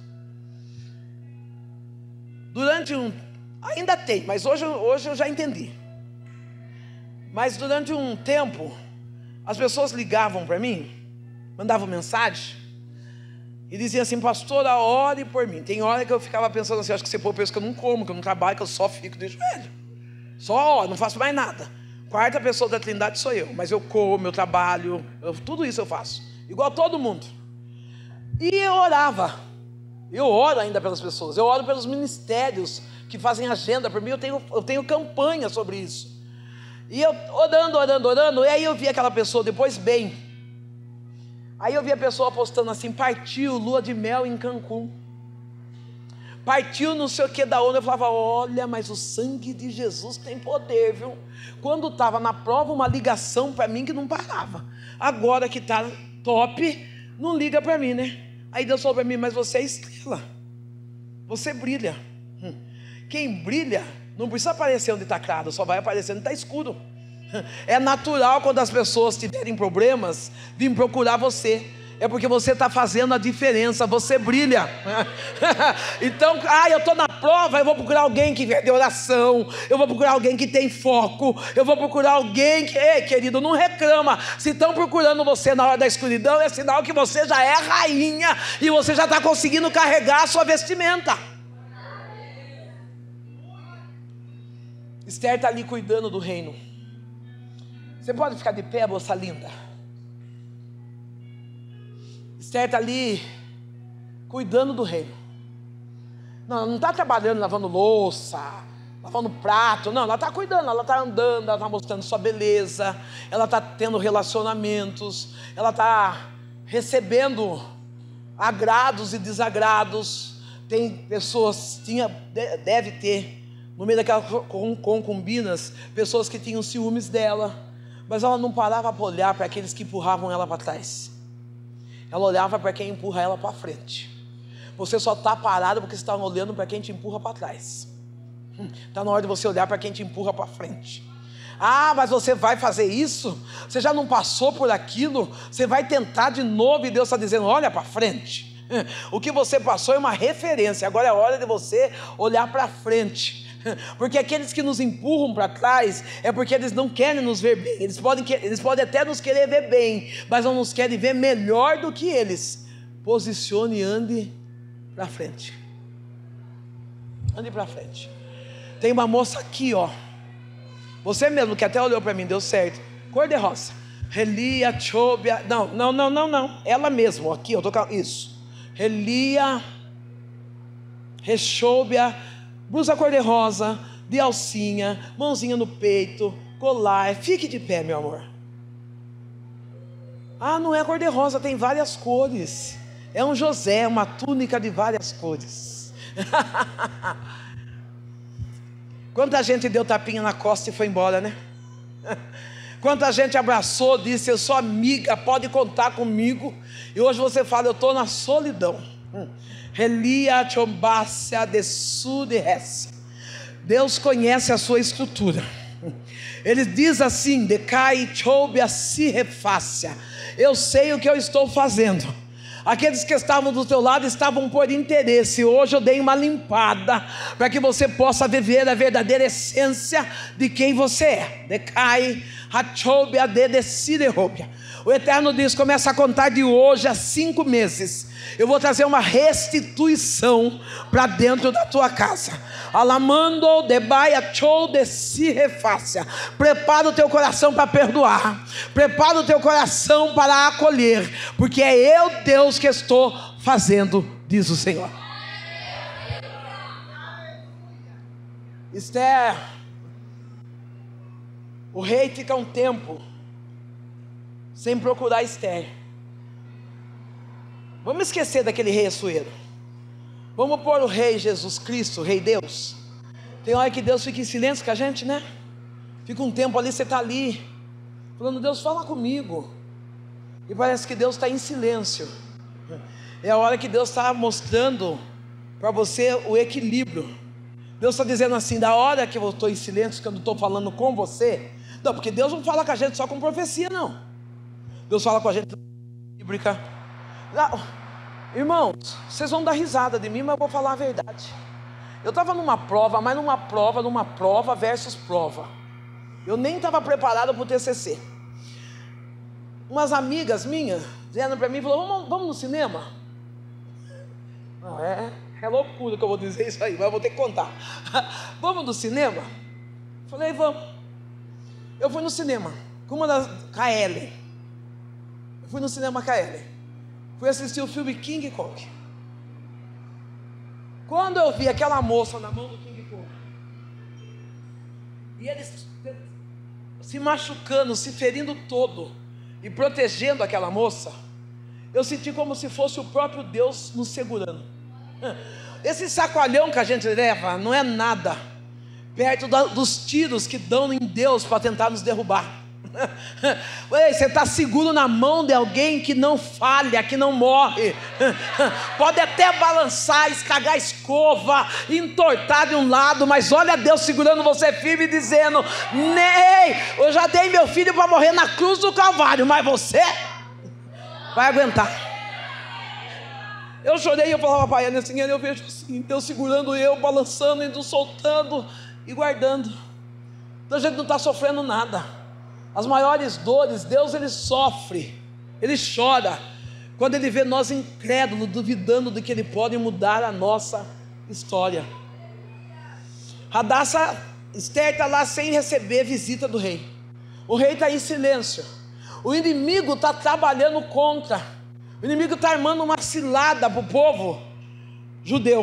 Ainda tem, mas hoje eu já entendi. Mas durante um tempo, as pessoas ligavam para mim, mandavam mensagem e diziam assim: pastora, ore por mim. Tem hora que eu ficava pensando assim: acho que esse povo pensa que eu não como, que eu não trabalho, que eu só fico de joelho. Só oro, não faço mais nada. Quarta pessoa da Trindade sou eu, mas eu como, eu trabalho, tudo isso eu faço, igual todo mundo. E eu orava. Eu oro ainda pelas pessoas. Eu oro pelos ministérios que fazem agenda por mim. Eu tenho campanha sobre isso. E eu orando, e aí eu vi aquela pessoa depois bem. Aí eu vi a pessoa postando assim: partiu lua de mel em Cancún. Partiu não sei o que da onda. Eu falava: olha, mas o sangue de Jesus tem poder, viu? Quando estava na prova, uma ligação para mim que não parava. Agora que está top, não liga para mim, né? Aí Deus falou para mim: mas você é estrela, você brilha. Quem brilha não precisa aparecer onde está claro, só vai aparecer onde está escuro. É natural quando as pessoas tiverem problemas vir procurar você. É porque você está fazendo a diferença, você brilha. Então, eu estou na prova, eu vou procurar alguém que vem de oração, eu vou procurar alguém que tem foco, eu vou procurar alguém que... Ei, querido, não reclama. Se estão procurando você na hora da escuridão, é sinal que você já é rainha e você já está conseguindo carregar a sua vestimenta. Esther está ali cuidando do reino. Você pode ficar de pé, moça linda? Esther está ali cuidando do reino. Não está trabalhando, lavando louça, lavando prato. Não, ela está cuidando, ela está andando, ela está mostrando sua beleza, ela está tendo relacionamentos, ela está recebendo agrados e desagrados. Tem pessoas, deve ter, no meio daquelas concubinas, pessoas que tinham ciúmes dela, mas ela não parava para olhar para aqueles que empurravam ela para trás. Ela olhava para quem empurra ela para frente. Você só está parado porque você está olhando para quem te empurra para trás. Está na hora de você olhar para quem te empurra para frente. Mas você vai fazer isso? Você já não passou por aquilo? Você vai tentar de novo e Deus está dizendo: olha para frente. O que você passou é uma referência. Agora é hora de você olhar para frente. Porque aqueles que nos empurram para trás é porque eles não querem nos ver bem. Eles podem até nos querer ver bem, mas não nos querem ver melhor do que eles. Posicione e ande para frente. Ande para frente. Tem uma moça aqui, ó. Você mesmo que até olhou para mim, deu certo. Cor de rosa. Relia, Chobia. Não. Ela mesma, aqui, eu tô com isso. Relia, Rechobia. Blusa cor-de-rosa, de alcinha, mãozinha no peito, colar. Fique de pé, meu amor. Não é cor-de-rosa, tem várias cores. É um José, uma túnica de várias cores. Quanta gente deu tapinha na costa e foi embora, né? Quanta gente abraçou, disse: eu sou amiga, pode contar comigo. E hoje você fala: eu estou na solidão. Relia, Chombácia, de Sul e Récia. Deus conhece a sua estrutura. Ele diz assim: decai, Chobia, se refácia. Eu sei o que eu estou fazendo. Aqueles que estavam do teu lado estavam por interesse. Hoje eu dei uma limpada para que você possa viver a verdadeira essência de quem você é. Decai, Hachobia, de Siderobia. O Eterno diz: começa a contar de hoje a 5 meses. Eu vou trazer uma restituição para dentro da tua casa. Alamando debaia chou de si refácia. Prepara o teu coração para perdoar. Prepara o teu coração para acolher. Porque é eu, Deus, que estou fazendo, diz o Senhor. Esther, o rei fica um tempo sem procurar Esther. Vamos esquecer daquele rei Assuero. Vamos pôr o rei Jesus Cristo, o rei Deus. Tem hora que Deus fica em silêncio com a gente, né? Fica um tempo ali, você está ali falando: Deus, fala comigo. E parece que Deus está em silêncio. É a hora que Deus está mostrando para você o equilíbrio. Deus está dizendo assim: da hora que eu estou em silêncio, que eu não estou falando com você. Não, porque Deus não fala com a gente só com profecia, não. Deus fala com a gente bíblica. Irmãos, vocês vão dar risada de mim, mas eu vou falar a verdade. Eu estava numa prova, mas numa prova versus prova. Eu nem estava preparado para o TCC. Umas amigas minhas vieram para mim e falaram: vamos no cinema? Não, é loucura que eu vou dizer isso aí, mas eu vou ter que contar. Vamos no cinema? Falei: vamos. Eu fui no cinema com uma das KL. Eu fui no cinema KL. Fui assistir o filme King Kong. Quando eu vi aquela moça na mão do King Kong, e eles se machucando, se ferindo todo, e protegendo aquela moça, eu senti como se fosse o próprio Deus nos segurando. Esse sacoalhão que a gente leva não é nada perto dos tiros que dão em Deus para tentar nos derrubar. Ei, você está seguro na mão de alguém que não falha, que não morre. Pode até balançar, escagar a escova, entortar de um lado, mas olha Deus segurando você firme e dizendo: Ei, eu já dei meu filho para morrer na cruz do Calvário, mas você vai aguentar. Eu chorei e eu falava para ele assim, eu vejo assim, Deus segurando eu, balançando, indo soltando e guardando. Então a gente não está sofrendo nada. As maiores dores, Deus ele sofre, ele chora quando ele vê nós incrédulos, duvidando de que ele pode mudar a nossa história. Esther está lá sem receber visita do rei. O rei está em silêncio. O inimigo está trabalhando contra. O inimigo está armando uma cilada para o povo judeu.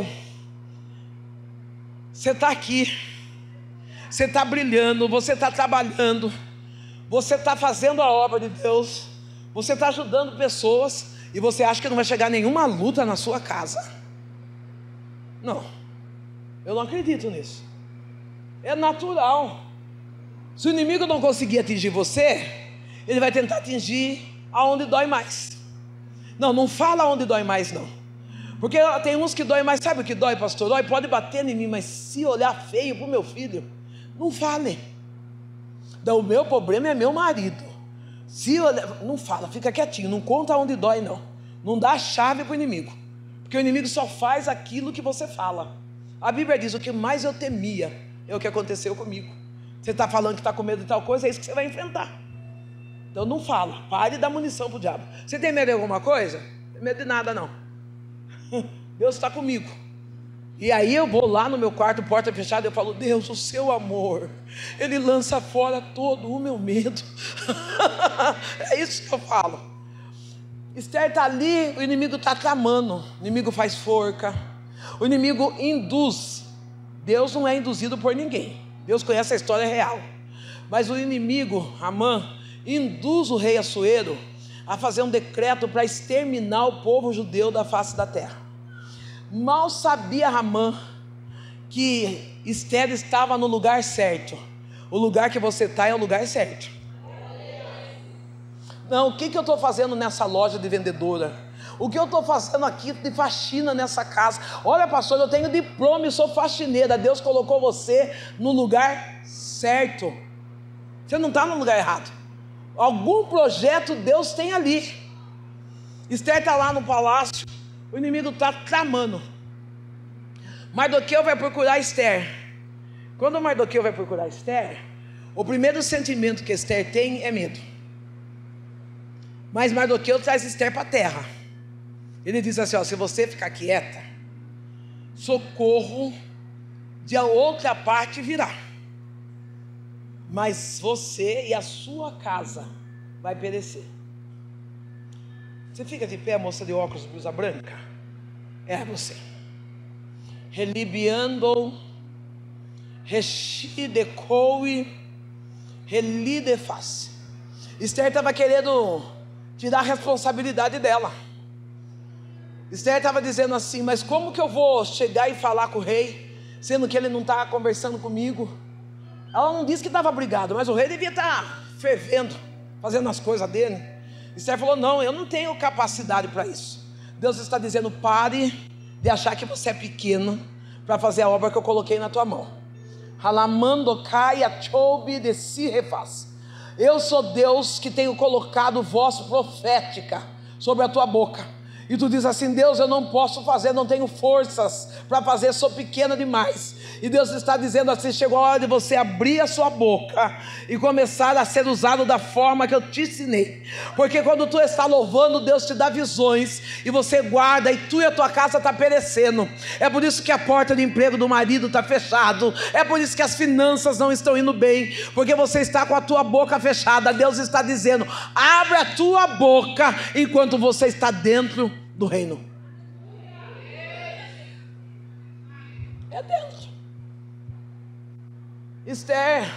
Você está aqui, você está brilhando, você está trabalhando, você está fazendo a obra de Deus, você está ajudando pessoas, e você acha que não vai chegar nenhuma luta na sua casa. Não, eu não acredito nisso. É natural. Se o inimigo não conseguir atingir você, ele vai tentar atingir aonde dói mais. Não fala onde dói mais não, porque tem uns que dói mais. Sabe o que dói, pastor? Dói, pode bater em mim, mas se olhar feio para o meu filho, não fale. Então, o meu problema é meu marido. Se olhar, não fala, fica quietinho, não conta onde dói não. Não dá a chave para o inimigo, porque o inimigo só faz aquilo que você fala. A Bíblia diz: o que mais eu temia é o que aconteceu comigo. Você está falando que está com medo de tal coisa, é isso que você vai enfrentar. Então não fala, pare de dar munição para o diabo. Você tem medo de alguma coisa? Não tem medo de nada não. Deus está comigo. E aí eu vou lá no meu quarto, porta fechada, eu falo: Deus, o seu amor, ele lança fora todo o meu medo. É isso que eu falo. Esther está ali, o inimigo está tramando, o inimigo faz forca, o inimigo induz. Deus não é induzido por ninguém, Deus conhece a história real. Mas o inimigo, Amã, induz o rei Assuero a fazer um decreto para exterminar o povo judeu da face da terra. Mal sabia Amã que Esther estava no lugar certo. O lugar que você está é o lugar certo. Não, o que eu estou fazendo nessa loja de vendedora? O que eu estou fazendo aqui de faxina nessa casa? Olha, pastor, eu tenho diploma e sou faxineira. Deus colocou você no lugar certo. Você não está no lugar errado. Algum projeto Deus tem ali. Esther está lá no palácio, o inimigo está tramando. Mardoqueu vai procurar Esther. Quando Mardoqueu vai procurar Esther, o primeiro sentimento que Esther tem é medo. Mas Mardoqueu traz Esther para a terra. Ele diz assim: se você ficar quieta, socorro de outra parte virá, mas você e a sua casa vai perecer. Você fica de pé, a moça de óculos, blusa branca? É você. Relibiando, rechidecoe, relidefaz. Esther estava querendo tirar a responsabilidade dela. Esther estava dizendo assim: mas como que eu vou chegar e falar com o rei, sendo que ele não está conversando comigo? Ela não disse que estava brigado, mas o rei devia estar fervendo, fazendo as coisas dele. Esther falou: não, eu não tenho capacidade para isso. Deus está dizendo: pare de achar que você é pequeno para fazer a obra que eu coloquei na tua mão. Eu sou Deus que tenho colocado voz profética sobre a tua boca. E tu diz assim: Deus, eu não posso fazer, não tenho forças para fazer, sou pequena demais. E Deus está dizendo assim: chegou a hora de você abrir a sua boca e começar a ser usado da forma que eu te ensinei. Porque quando tu está louvando, Deus te dá visões e você guarda, e tu e a tua casa está perecendo. É por isso que a porta de emprego do marido está fechado. É por isso que as finanças não estão indo bem, porque você está com a tua boca fechada. Deus está dizendo: abre a tua boca enquanto você está dentro do reino. É dentro. Esther,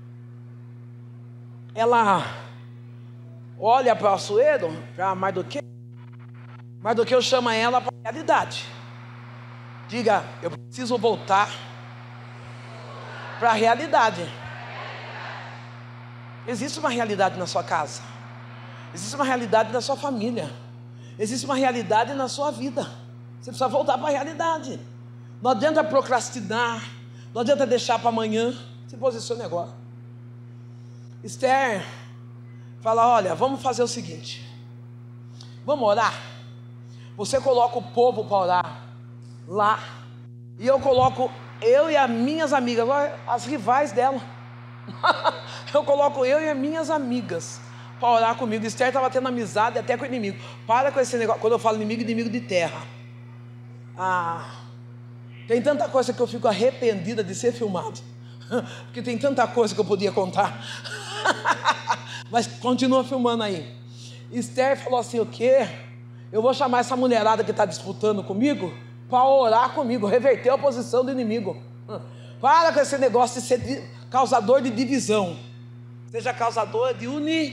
ela olha para Assuero, para Mardoqueu. Mardoqueu chama ela para a realidade. Diga: eu preciso voltar para a realidade. Existe uma realidade na sua casa, existe uma realidade na sua família, existe uma realidade na sua vida. Você precisa voltar para a realidade. Não adianta procrastinar, não adianta deixar para amanhã. Se posicione agora. Esther fala: olha, vamos fazer o seguinte, vamos orar. Você coloca o povo para orar lá, e eu coloco eu e as minhas amigas, as rivais dela. Eu coloco eu e as minhas amigas para orar comigo. Esther estava tendo amizade até com o inimigo. Para com esse negócio. Quando eu falo inimigo, inimigo de terra. Tem tanta coisa que eu fico arrependida de ser filmado, porque tem tanta coisa que eu podia contar. Mas continua filmando aí. Esther falou assim: o quê? Eu vou chamar essa mulherada que está disputando comigo para orar comigo, reverter a posição do inimigo. Para com esse negócio de ser causador de divisão. Seja causador de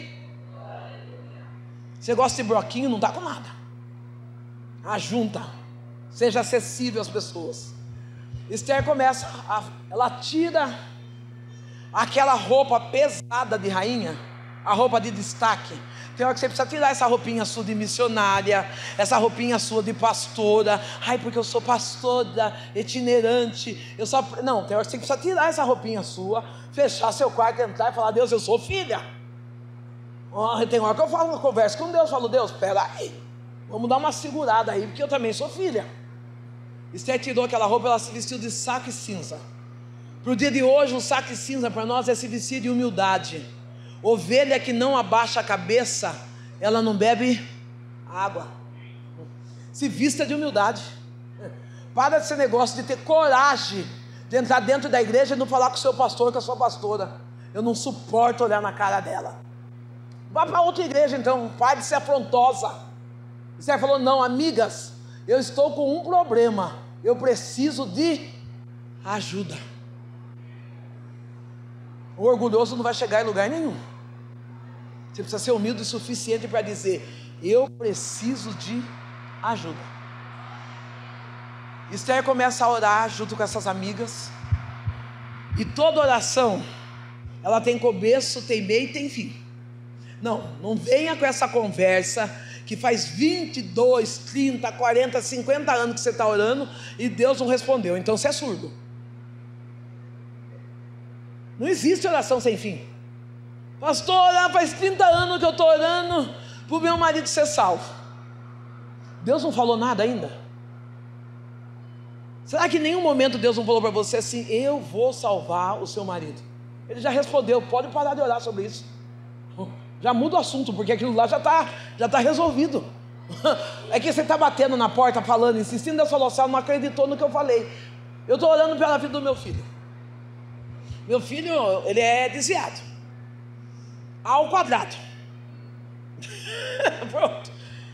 Você gosta de bloquinho, não dá com nada. Ajunta. Seja acessível às pessoas. Esther começa, ela tira aquela roupa pesada de rainha, a roupa de destaque. Tem hora que você precisa tirar essa roupinha sua de missionária, essa roupinha sua de pastora. Ai, porque eu sou pastora itinerante. Não, tem hora que você precisa tirar essa roupinha sua, fechar seu quarto, entrar e falar: Deus, eu sou filha. Tem hora que eu converso com Deus, falo: Deus, espera aí, vamos dar uma segurada aí, porque eu também sou filha. Esther tirou aquela roupa, ela se vestiu de saco e cinza. Para o dia de hoje, o saco e cinza para nós é se vestir de humildade. Ovelha que não abaixa a cabeça, ela não bebe água. Se vista de humildade. Para desse negócio de ter coragem de entrar dentro da igreja e não falar com o seu pastor, com a sua pastora. Eu não suporto olhar na cara dela. Vá para outra igreja então, pare de ser afrontosa. Você falou: não, amigas, eu estou com um problema, eu preciso de ajuda. O orgulhoso não vai chegar em lugar nenhum. Você precisa ser humilde o suficiente para dizer: eu preciso de ajuda. Esther começa a orar junto com essas amigas. E toda oração, ela tem começo, tem meio e tem fim. Não venha com essa conversa que faz 22, 30, 40, 50 anos que você está orando e Deus não respondeu, então você é surdo. Não existe oração sem fim. Pastor, faz 30 anos que eu estou orando para o meu marido ser salvo. Deus não falou nada ainda? Será que em nenhum momento Deus não falou para você assim: eu vou salvar o seu marido? Ele já respondeu, pode parar de orar sobre isso. Já muda o assunto, porque aquilo lá já está resolvido. É que você está batendo na porta, falando, insistindo. Deus falou: você não acreditou no que eu falei. Eu estou orando pela vida do meu filho. Meu filho, ele é desviado ao quadrado. Pronto.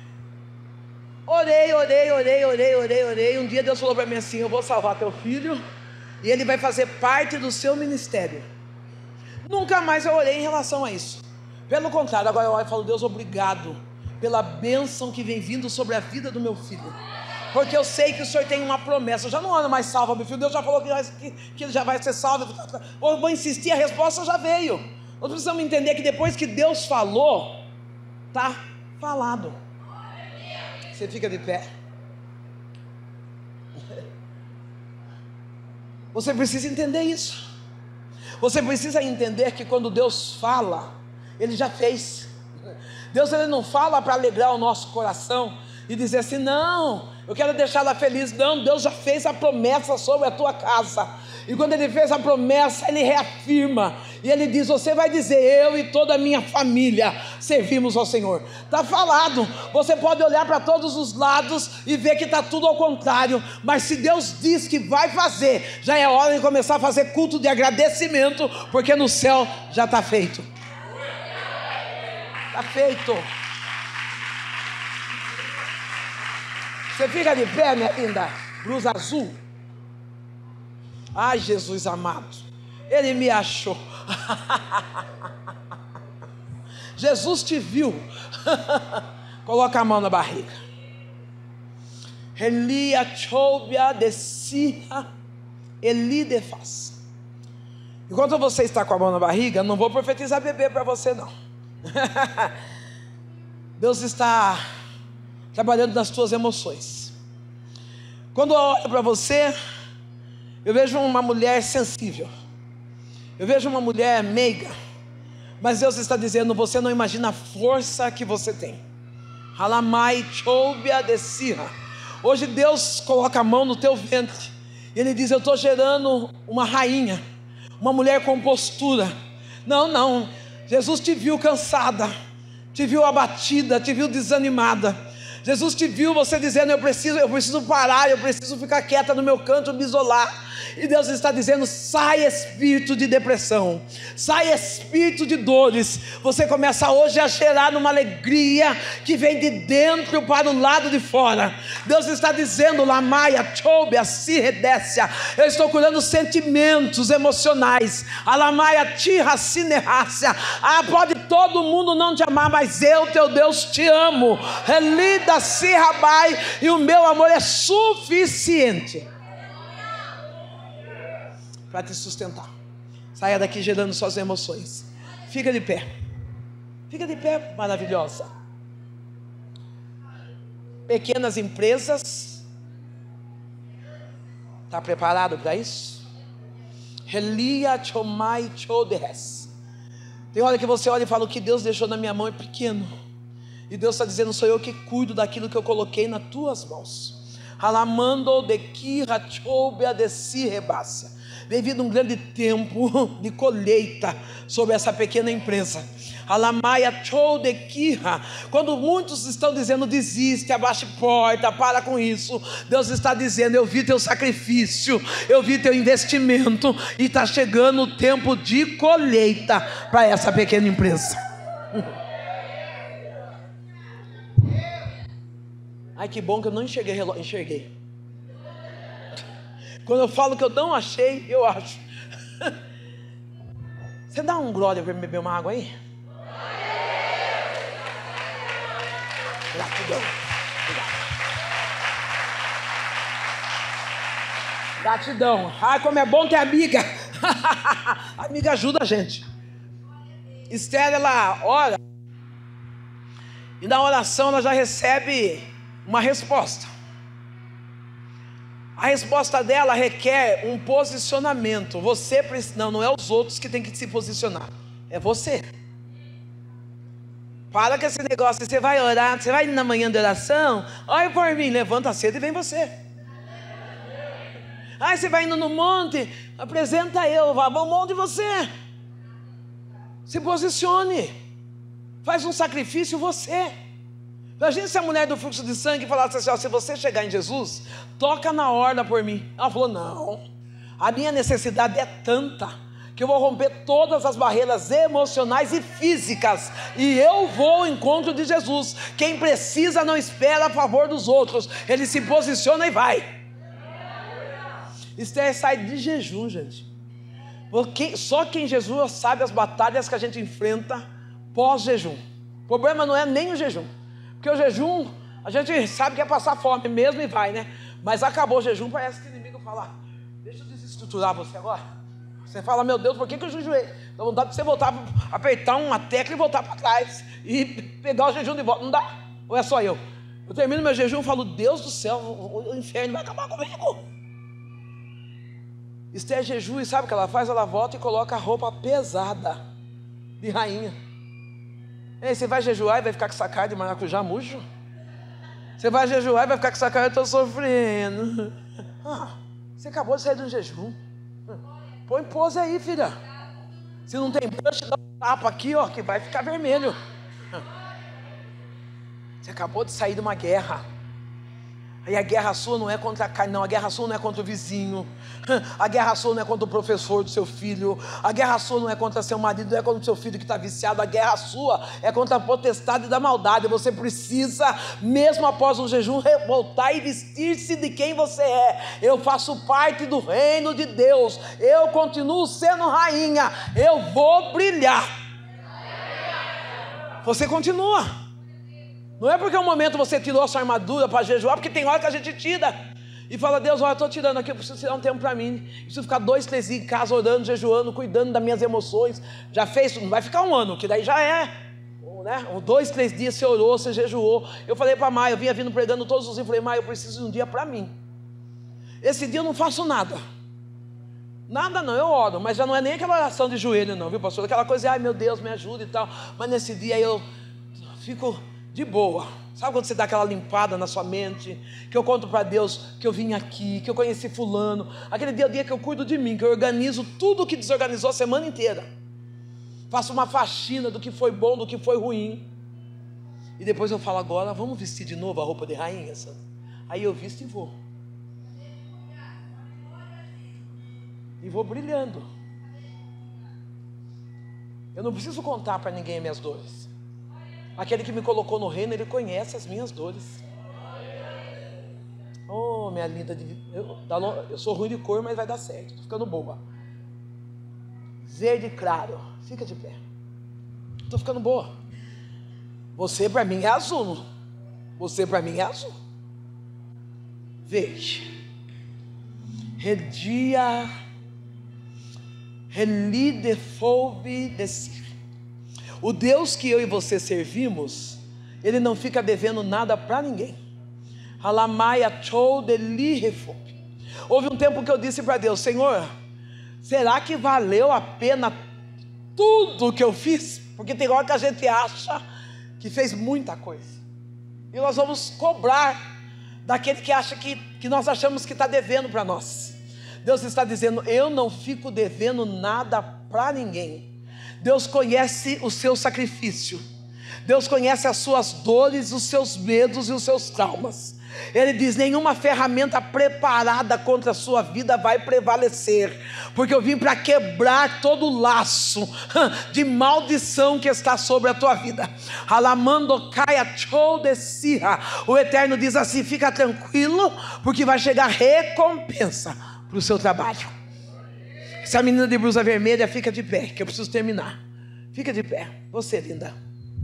Orei. Um dia Deus falou para mim assim: eu vou salvar teu filho e ele vai fazer parte do seu ministério. Nunca mais eu orei em relação a isso. Pelo contrário, agora eu falo: Deus, obrigado pela bênção que vem vindo sobre a vida do meu filho, porque eu sei que o Senhor tem uma promessa. Eu já não oro mais salva meu filho. Deus já falou que ele já vai ser salvo. Eu vou insistir, a resposta já veio. Nós precisamos entender que depois que Deus falou, está falado. Você fica de pé. Você precisa entender isso. Você precisa entender que quando Deus fala, Ele já fez. Deus, Ele não fala para alegrar o nosso coração e dizer assim: não, eu quero deixá-la feliz. Não, Deus já fez a promessa sobre a tua casa. E quando Ele fez a promessa, Ele reafirma. E Ele diz: você vai dizer: eu e toda a minha família servimos ao Senhor. Está falado. Você pode olhar para todos os lados e ver que está tudo ao contrário. Mas se Deus diz que vai fazer, já é hora de começar a fazer culto de agradecimento, porque no céu já está feito. Está feito. Você fica de pé, minha linda. Blusa azul. Ai, Jesus amado, Ele me achou. Jesus te viu. Coloca a mão na barriga. Elia choubia descia, Eli defaz. Enquanto você está com a mão na barriga, não vou profetizar bebê para você não. Deus está trabalhando nas tuas emoções. Quando eu olho para você, eu vejo uma mulher sensível, eu vejo uma mulher meiga, mas Deus está dizendo: você não imagina a força que você tem. Halamai choubia desirra. Hoje Deus coloca a mão no teu ventre e Ele diz: eu estou gerando uma rainha, uma mulher com postura. Não, Jesus te viu cansada, te viu abatida, te viu desanimada. Jesus te viu você dizendo: eu preciso parar, eu preciso ficar quieta no meu canto, me isolar. E Deus está dizendo: sai espírito de depressão, sai espírito de dores. Você começa hoje a gerar uma alegria que vem de dentro para o lado de fora. Deus está dizendo: Lamaia, Choubia, Sirredécia, eu estou curando sentimentos emocionais. Alamaia, Tirra, Sinerrácia. Pode todo mundo não te amar, mas eu, teu Deus, te amo. Relida, Sirrabai, e o meu amor é suficiente para te sustentar. Saia daqui gerando suas emoções. Fica de pé, maravilhosa. Pequenas empresas, está preparado para isso? Relia chomai chodes. Tem hora que você olha e fala: o que Deus deixou na minha mão é pequeno, e Deus está dizendo: sou eu que cuido daquilo que eu coloquei nas tuas mãos. Halamando de kira choubia de si rebácia. Vem vindo um grande tempo de colheita sobre essa pequena empresa. Alamaia chou de kira. Quando muitos estão dizendo: desiste, abaixe porta, para com isso, Deus está dizendo: eu vi teu sacrifício, eu vi teu investimento, e está chegando o tempo de colheita para essa pequena empresa. Ai, que bom que eu não enxerguei. Quando eu falo que eu não achei, eu acho. Você dá um glória para beber uma água aí? Gratidão. Gratidão. Ai, como é bom ter amiga. A amiga ajuda a gente. Esther, ela ora, e na oração ela já recebe uma resposta. A resposta dela requer um posicionamento. Você precisa, não é os outros que tem que se posicionar, é você. Para com esse negócio. Você vai orar, você vai na manhã de oração, olha por mim, levanta cedo e vem você. Aí você vai indo no monte, apresenta eu, vá ao monte de você. Se posicione, faz um sacrifício você. Imagina se a mulher do fluxo de sangue falasse assim: ó, se você chegar em Jesus, toca na orla por mim. Ela falou: não, a minha necessidade é tanta que eu vou romper todas as barreiras emocionais e físicas, e eu vou ao encontro de Jesus. Quem precisa não espera a favor dos outros, ele se posiciona e vai. Esther sai de jejum, gente. Porque só quem Jesus sabe as batalhas que a gente enfrenta pós-jejum. O problema não é nem o jejum, porque o jejum, a gente sabe que é passar fome mesmo e vai, né? Mas acabou o jejum, parece que o inimigo fala: deixa eu desestruturar você agora. Você fala: meu Deus, por que eu jejuei? Dá vontade de você voltar, apertar uma tecla e voltar para trás, e pegar o jejum de volta. Não dá? Ou é só eu? Eu termino meu jejum e falo: Deus do céu, o inferno vai acabar comigo. Esther jejua, e sabe o que ela faz? Ela volta e coloca a roupa pesada de rainha. Ei, você vai jejuar e vai ficar com essa cara de maracujá murcho? Você vai jejuar e vai ficar com essa cara: eu estou sofrendo. Você acabou de sair de um jejum. Põe pose aí, filha. Se não tem brush, dá um tapa aqui, ó, que vai ficar vermelho. Você acabou de sair de uma guerra. E a guerra sua não é contra a carne, não. A guerra sua não é contra o vizinho. A guerra sua não é contra o professor do seu filho. A guerra sua não é contra seu marido, não é contra o seu filho que está viciado. A guerra sua é contra a potestade da maldade. Você precisa, mesmo após o jejum, voltar e vestir-se de quem você é. Eu faço parte do reino de Deus. Eu continuo sendo rainha. Eu vou brilhar. Você continua. Não é porque um momento você tirou a sua armadura para jejuar, porque tem hora que a gente tira. E fala: Deus, olha, eu estou tirando aqui, eu preciso tirar um tempo para mim. Eu preciso ficar 2, 3 dias em casa orando, jejuando, cuidando das minhas emoções. Já fez, não vai ficar um ano, que daí já é, né? 2, 3 dias você orou, você jejuou. Eu falei para a Maia, eu vinha vindo pregando todos os dias, falei: Maia, eu preciso de um dia para mim. Esse dia eu não faço nada. Nada não, eu oro, mas já não é nem aquela oração de joelho não, viu, pastor? Aquela coisa, ai meu Deus, me ajuda e tal. Mas nesse dia eu fico de boa. Sabe quando você dá aquela limpada na sua mente? Que eu conto para Deus que eu vim aqui, que eu conheci fulano. Aquele dia é o dia que eu cuido de mim, que eu organizo tudo que desorganizou a semana inteira. Faço uma faxina do que foi bom, do que foi ruim. E depois eu falo: agora vamos vestir de novo a roupa de rainha, Santa? Aí eu visto e vou. E vou brilhando. Eu não preciso contar para ninguém as minhas dores. Aquele que me colocou no reino, ele conhece as minhas dores. Oh, minha linda, eu sou ruim de cor, mas vai dar certo. Estou ficando boa. Verde claro, fica de pé. Estou ficando boa. Você para mim é azul. Você para mim é azul. Verde. Redia. O Deus que eu e você servimos, Ele não fica devendo nada para ninguém. Houve um tempo que eu disse para Deus: Senhor, será que valeu a pena tudo que eu fiz? Porque tem hora que a gente acha que fez muita coisa, e nós vamos cobrar daquele que acha que nós achamos que está devendo para nós. Deus está dizendo: eu não fico devendo nada para ninguém. Deus conhece o seu sacrifício. Deus conhece as suas dores, os seus medos e os seus traumas. Ele diz: nenhuma ferramenta preparada contra a sua vida vai prevalecer, porque eu vim para quebrar todo o laço de maldição que está sobre a tua vida. O Eterno diz assim: fica tranquilo, porque vai chegar recompensa para o seu trabalho. Essa menina de blusa vermelha, fica de pé, que eu preciso terminar. Fica de pé, você linda.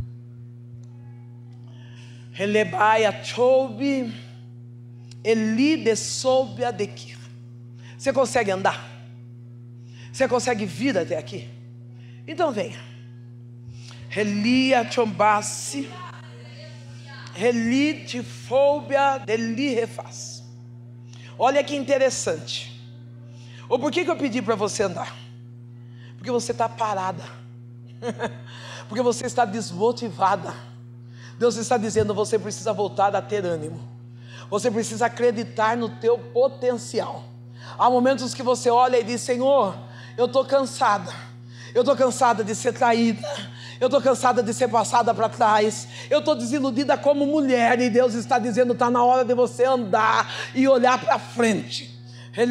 Você consegue andar? Você consegue vir até aqui? Então venha. Olha que interessante. Ou por que eu pedi para você andar? Porque você está parada. Porque você está desmotivada. Deus está dizendo: você precisa voltar a ter ânimo. Você precisa acreditar no teu potencial. Há momentos que você olha e diz: Senhor, eu estou cansada. Eu estou cansada de ser traída. Eu estou cansada de ser passada para trás. Eu estou desiludida como mulher. E Deus está dizendo: está na hora de você andar e olhar para frente.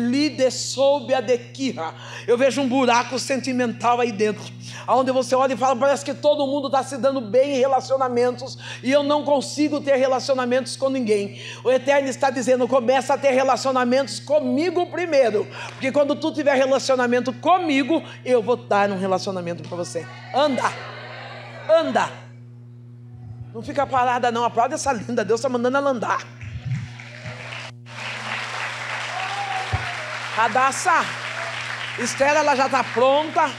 Eu vejo um buraco sentimental aí dentro, onde você olha e fala: parece que todo mundo está se dando bem em relacionamentos, e eu não consigo ter relacionamentos com ninguém. O Eterno está dizendo: começa a ter relacionamentos comigo primeiro, porque quando tu tiver relacionamento comigo, eu vou dar um relacionamento para você. Anda, não fica parada não. Aplaude essa linda, Deus está mandando ela andar. Radassa, Esther, ela já está pronta.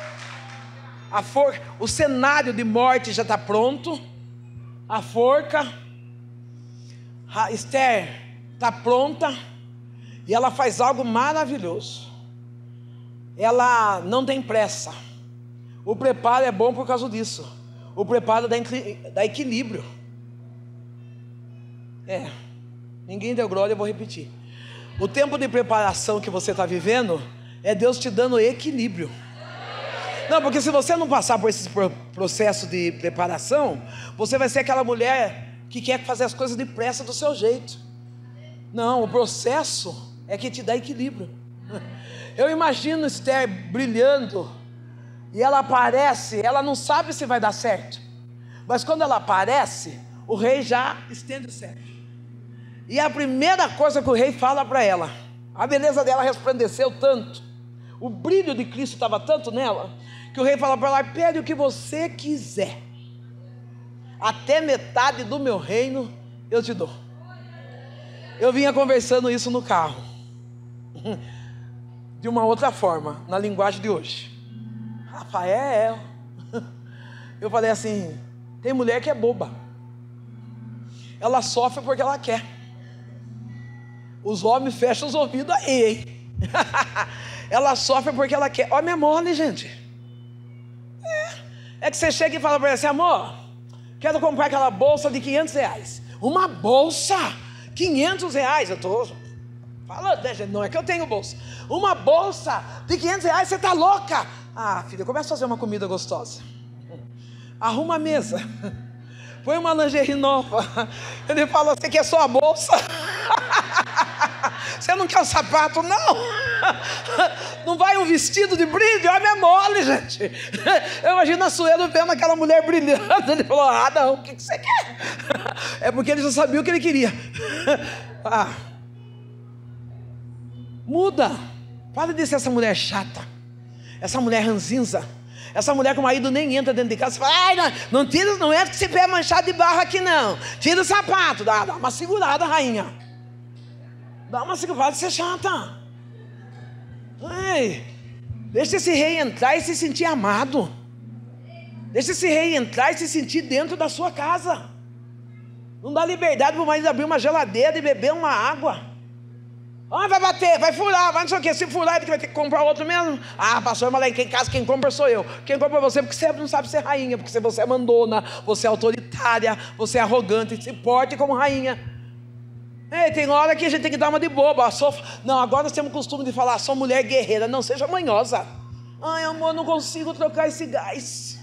O cenário de morte já está pronto. A forca. Esther está pronta. E ela faz algo maravilhoso. Ela não tem pressa. O preparo é bom por causa disso. O preparo dá equilíbrio. Ninguém deu glória, eu vou repetir. O tempo de preparação que você está vivendo é Deus te dando equilíbrio. Não, porque se você não passar por esse processo de preparação, você vai ser aquela mulher que quer fazer as coisas depressa do seu jeito. Não, o processo é que te dá equilíbrio. Eu imagino Esther brilhando, e ela aparece, ela não sabe se vai dar certo, mas quando ela aparece, o rei já estende o cetro. E a primeira coisa que o rei fala para ela, a beleza dela resplandeceu tanto, o brilho de Cristo estava tanto nela, que o rei fala para ela: pede o que você quiser, até metade do meu reino eu te dou. Eu vinha conversando isso no carro, de uma outra forma, na linguagem de hoje. Rafael, eu falei assim, tem mulher que é boba, ela sofre porque ela quer. Os homens fecham os ouvidos aí, hein? Ela sofre porque ela quer. Homem é mole, gente. É que você chega e fala para ela assim, amor, quero comprar aquela bolsa de R$500. Uma bolsa? R$500? Eu tô falando, né, gente? Não é que eu tenho bolsa. Uma bolsa de R$500, você tá louca? Ah, filha, começa a fazer uma comida gostosa. Arruma a mesa. Põe uma lingerie nova. Ele fala, você quer só a bolsa? Você não quer um sapato, não? Não vai um vestido de brilho? Olha, é mole, gente. Eu imagino a Suelo vendo aquela mulher brilhando. Ele falou, não, o que você quer? É porque ele já sabia o que ele queria. Muda. Para de ser essa mulher chata, essa mulher ranzinza, essa mulher que o marido nem entra dentro de casa. Você fala, não tira, não é que esse pé manchado de barro aqui não. Tira o sapato, dá uma segurada, rainha. Dá uma segurada de ser chata. Ai, deixa esse rei entrar e se sentir amado. Deixa esse rei entrar e se sentir dentro da sua casa. Não dá liberdade para o marido abrir uma geladeira e beber uma água. Vai bater, vai furar, vai não sei o que. Se furar, ele vai ter que comprar outro mesmo. Pastor, mas lá em casa quem compra sou eu. Quem compra é você, porque você não sabe ser rainha, porque você é mandona, você é autoritária, você é arrogante, se porte como rainha. Tem hora que a gente tem que dar uma de boba. Não, agora nós temos o costume de falar, sou mulher guerreira. Não, seja manhosa. Amor, não consigo trocar esse gás.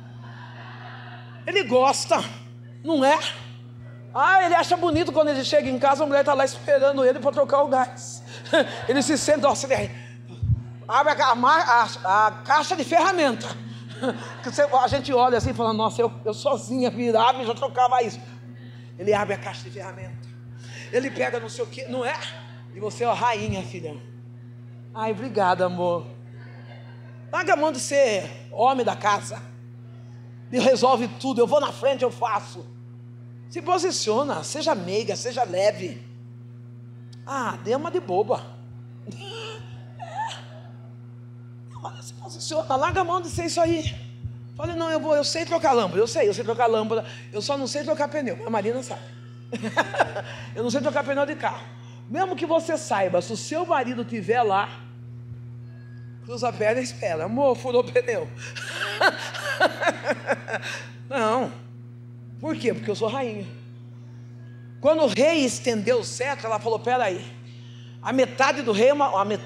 Ele gosta, não é? Ele acha bonito quando ele chega em casa, a mulher está lá esperando ele para trocar o gás. Ele se sente, ele abre a caixa de ferramenta. A gente olha assim e fala, nossa, eu sozinha virava e já trocava isso. Ele abre a caixa de ferramenta. Ele pega não sei o que, não é? E você, rainha, filha. Obrigada, amor. Larga a mão de ser homem da casa. Ele resolve tudo, eu vou na frente, eu faço. Se posiciona, seja meiga, seja leve. Dê uma de boba. Se posiciona, larga a mão de ser isso aí. Fale, não, eu sei trocar lâmpada, eu sei trocar lâmpada, eu só não sei trocar pneu. A Marina sabe. Eu não sei trocar pneu de carro. Mesmo que você saiba, se o seu marido estiver lá, cruza a perna e espera. Amor, furou o pneu. Não. Por quê? Porque eu sou rainha. Quando o rei estendeu o cetro, ela falou, peraí, a metade do reino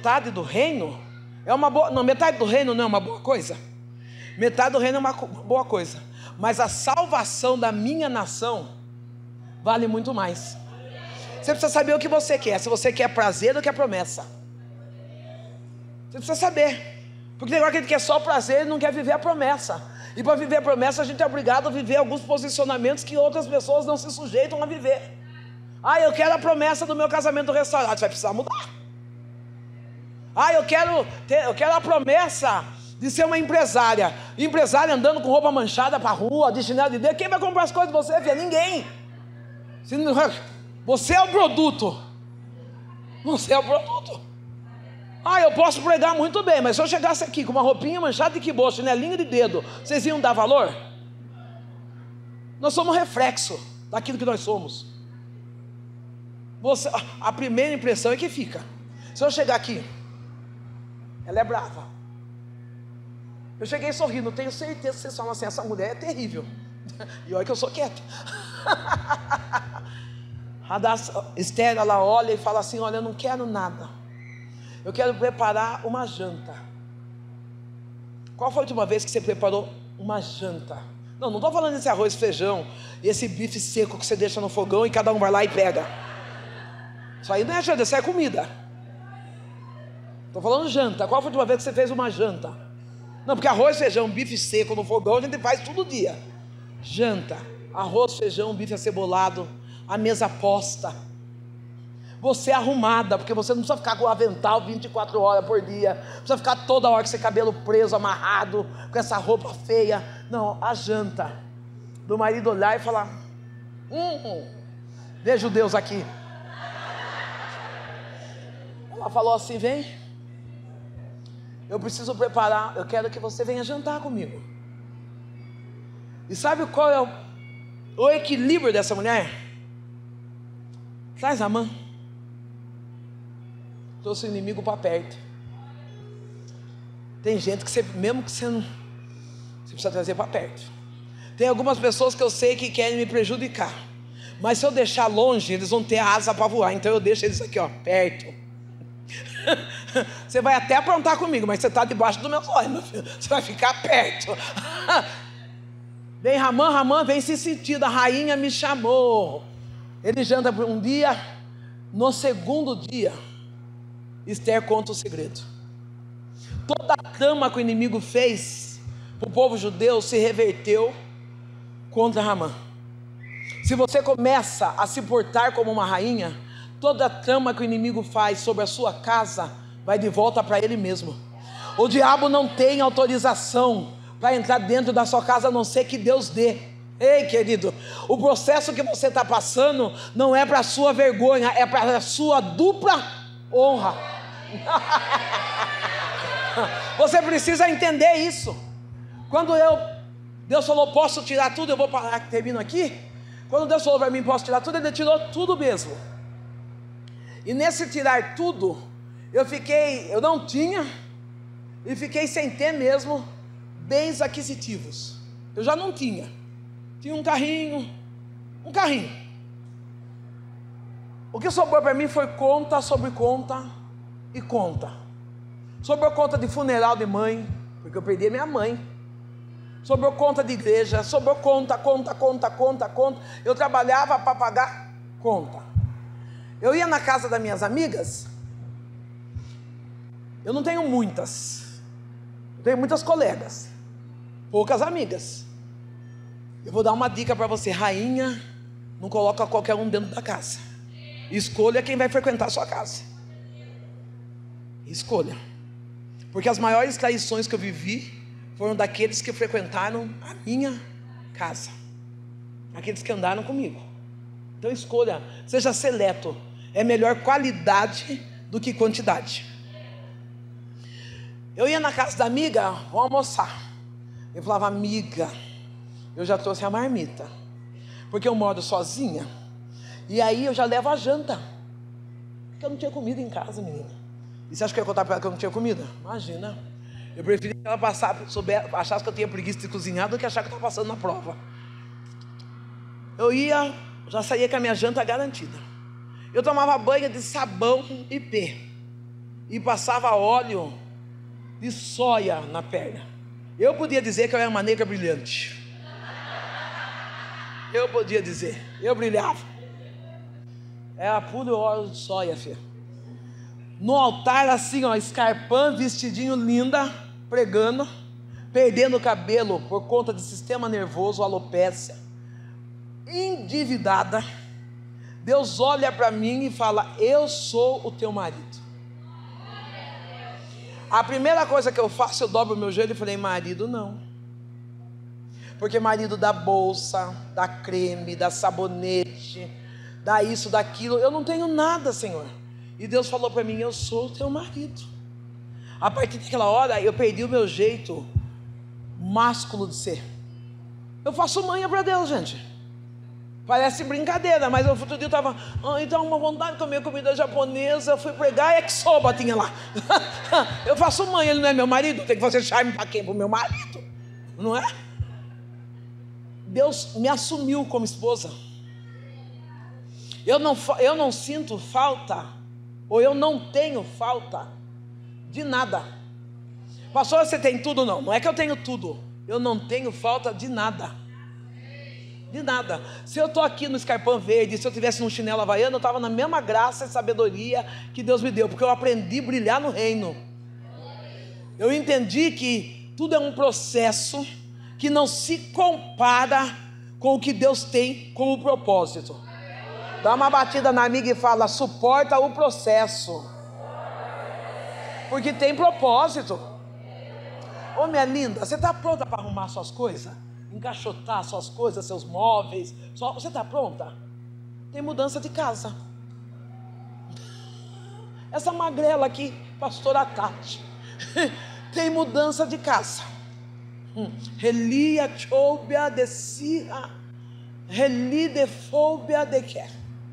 é uma boa, não, metade do reino não é uma boa coisa? Metade do reino é uma boa coisa, mas a salvação da minha nação vale muito mais. Você precisa saber o que você quer, se você quer prazer ou quer promessa. Você precisa saber, porque tem hora que a gente quer só prazer e não quer viver a promessa. E para viver a promessa a gente é obrigado a viver alguns posicionamentos que outras pessoas não se sujeitam a viver. Eu quero a promessa do meu casamento restaurado. Você vai precisar mudar. Eu quero a promessa de ser uma empresária. Empresária andando com roupa manchada para a rua, de chinelo de dedo. Quem vai comprar as coisas de você, filha? Ninguém. Você é o produto. Você é o produto. Eu posso pregar muito bem, mas se eu chegasse aqui com uma roupinha manchada de quibo, chinelinho de dedo, vocês iam dar valor? Nós somos reflexo daquilo que nós somos. A primeira impressão é que fica. Se eu chegar aqui, ela é brava. Eu cheguei sorrindo, tenho certeza que vocês falam assim, essa mulher é terrível. E olha que eu sou quieto. A Esther, ela olha e fala assim, olha, eu não quero nada. Eu quero preparar uma janta. Qual foi a última vez que você preparou uma janta? Não estou falando desse arroz, feijão e esse bife seco que você deixa no fogão e cada um vai lá e pega. Isso aí não é janta, isso é comida. Estou falando janta. Qual foi a última vez que você fez uma janta? Não, porque arroz, feijão, bife seco no fogão a gente faz todo dia. Janta, arroz, feijão, bife acebolado, a mesa posta. Você é arrumada, porque você não precisa ficar com o avental 24 horas por dia, não precisa ficar toda hora com esse cabelo preso, amarrado, com essa roupa feia. Não, a janta do marido olhar e falar, vejo Deus aqui. Ela falou assim: vem, eu preciso preparar, eu quero que você venha jantar comigo. E sabe qual é o equilíbrio dessa mulher? Traz a mão. Trouxe o inimigo para perto. Tem gente que você, mesmo que você não, você precisa trazer para perto. Tem algumas pessoas que eu sei que querem me prejudicar, mas se eu deixar longe, eles vão ter asa para voar. Então eu deixo eles aqui, ó, perto. Você vai até aprontar comigo, mas você está debaixo do meu olho, meu filho. Você vai ficar perto. Vem Ramã, vem se sentir. A rainha me chamou. Ele janta por um dia. No segundo dia, Esther conta o segredo. Toda a trama que o inimigo fez para o povo judeu se reverteu contra Ramã. Se você começa a se portar como uma rainha, toda a trama que o inimigo faz sobre a sua casa vai de volta para ele mesmo. O diabo não tem autorização para entrar dentro da sua casa, a não ser que Deus dê. Ei, querido, o processo que você está passando não é para a sua vergonha, é para a sua dupla honra. Você precisa entender isso. Quando Deus falou, posso tirar tudo, eu vou parar, termino aqui. Quando Deus falou para mim, posso tirar tudo, Ele tirou tudo mesmo. E nesse tirar tudo, eu não tinha, e fiquei sem ter mesmo bens aquisitivos. Eu já não tinha. Tinha um carrinho. O que sobrou para mim foi conta sobre conta e conta. Sobrou conta de funeral de mãe, porque eu perdi a minha mãe. Sobrou conta de igreja, sobrou conta. Eu trabalhava para pagar conta. Eu ia na casa das minhas amigas. Eu não tenho muitas. Eu tenho muitas colegas, poucas amigas. Eu vou dar uma dica para você: rainha não coloca qualquer um dentro da casa. Escolha quem vai frequentar a sua casa. Escolha. Porque as maiores traições que eu vivi foram daqueles que frequentaram a minha casa, aqueles que andaram comigo. Então escolha, seja seleto. É melhor qualidade do que quantidade. Eu ia na casa da amiga, vou almoçar. Eu falava, amiga, eu já trouxe a marmita, porque eu moro sozinha. E aí eu já levo a janta, porque eu não tinha comida em casa, menina. E você acha que eu ia contar para ela que eu não tinha comida? Imagina. Eu preferia que ela achasse que eu tinha preguiça de cozinhar do que achar que eu estava passando na prova. Eu ia, já saía com a minha janta garantida. Eu tomava banho de sabão e pé. E passava óleo de soia na perna. Eu podia dizer que eu era uma negra brilhante. Eu podia dizer. Eu brilhava. Era puro óleo de soia, filho. No altar assim, ó, escarpando, vestidinho linda, pregando, perdendo o cabelo por conta de sistema nervoso, alopécia, endividada. Deus olha para mim e fala, eu sou o teu marido. A primeira coisa que eu faço, eu dobro o meu joelho e falei, marido não. Porque marido dá bolsa, dá creme, dá sabonete, dá isso, dá aquilo. Eu não tenho nada, Senhor. E Deus falou para mim, eu sou o teu marido. A partir daquela hora, eu perdi o meu jeito másculo de ser. Eu faço manha para Deus, gente. Parece brincadeira, mas outro dia eu estava, então uma vontade de comer comida japonesa. Eu fui pregar e yakisoba tinha lá. Eu faço manha, ele não é meu marido. Tem que fazer charme para quem? Para o meu marido, não é? Deus me assumiu como esposa. Eu não sinto falta, ou eu não tenho falta de nada. Pastor, você tem tudo? Não, não é que eu tenho tudo. Eu não tenho falta de nada. De nada. Se eu estou aqui no escarpão verde, se eu tivesse num chinelo havaiano, eu estava na mesma graça e sabedoria que Deus me deu, porque eu aprendi a brilhar no reino. Eu entendi que tudo é um processo que não se compara com o que Deus tem como propósito. Dá uma batida na amiga e fala, suporta o processo, porque tem propósito. Ô minha linda, você está pronta para arrumar suas coisas? Encaixotar suas coisas, seus móveis? Você está pronta? Tem mudança de casa. Essa magrela aqui, pastora Tati, tem mudança de casa. Relia choubia de sirra, reli de fobia de quer.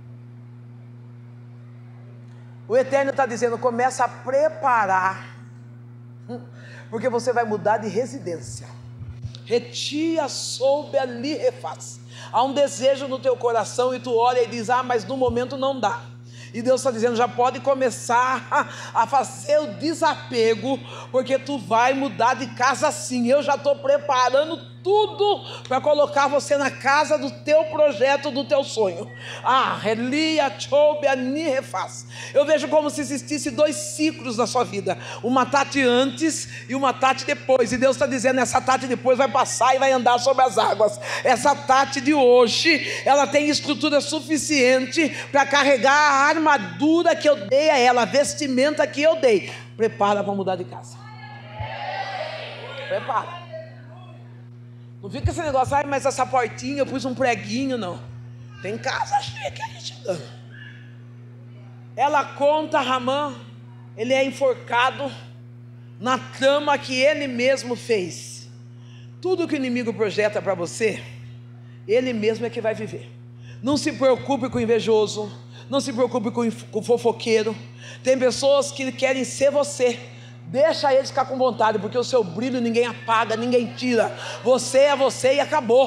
O Eterno está dizendo: começa a preparar, porque você vai mudar de residência. Retia soube ali refaz. Há um desejo no teu coração e tu olha e diz: ah, mas no momento não dá. E Deus está dizendo: já pode começar a fazer o desapego, porque tu vai mudar de casa sim. Eu já estou preparando tudo para colocar você na casa do teu projeto, do teu sonho. Relia choubia ni refaz. Eu vejo como se existisse 2 ciclos na sua vida, uma Tati antes e uma Tati depois. E Deus está dizendo: essa Tati depois vai passar e vai andar sobre as águas. Essa Tati de hoje, ela tem estrutura suficiente para carregar a armadura que eu dei a ela, a vestimenta que eu dei. Prepara para mudar de casa. Prepara. Não fica esse negócio: ai, mas essa portinha eu pus um preguinho. Não, tem casa chique aí chegando. Ela conta, Ramã, ele é enforcado na trama que ele mesmo fez. Tudo que o inimigo projeta para você, ele mesmo é que vai viver. Não se preocupe com o invejoso, não se preocupe com o fofoqueiro. Tem pessoas que querem ser você. Deixa eles ficar com vontade, porque o seu brilho ninguém apaga, ninguém tira. Você é você e acabou.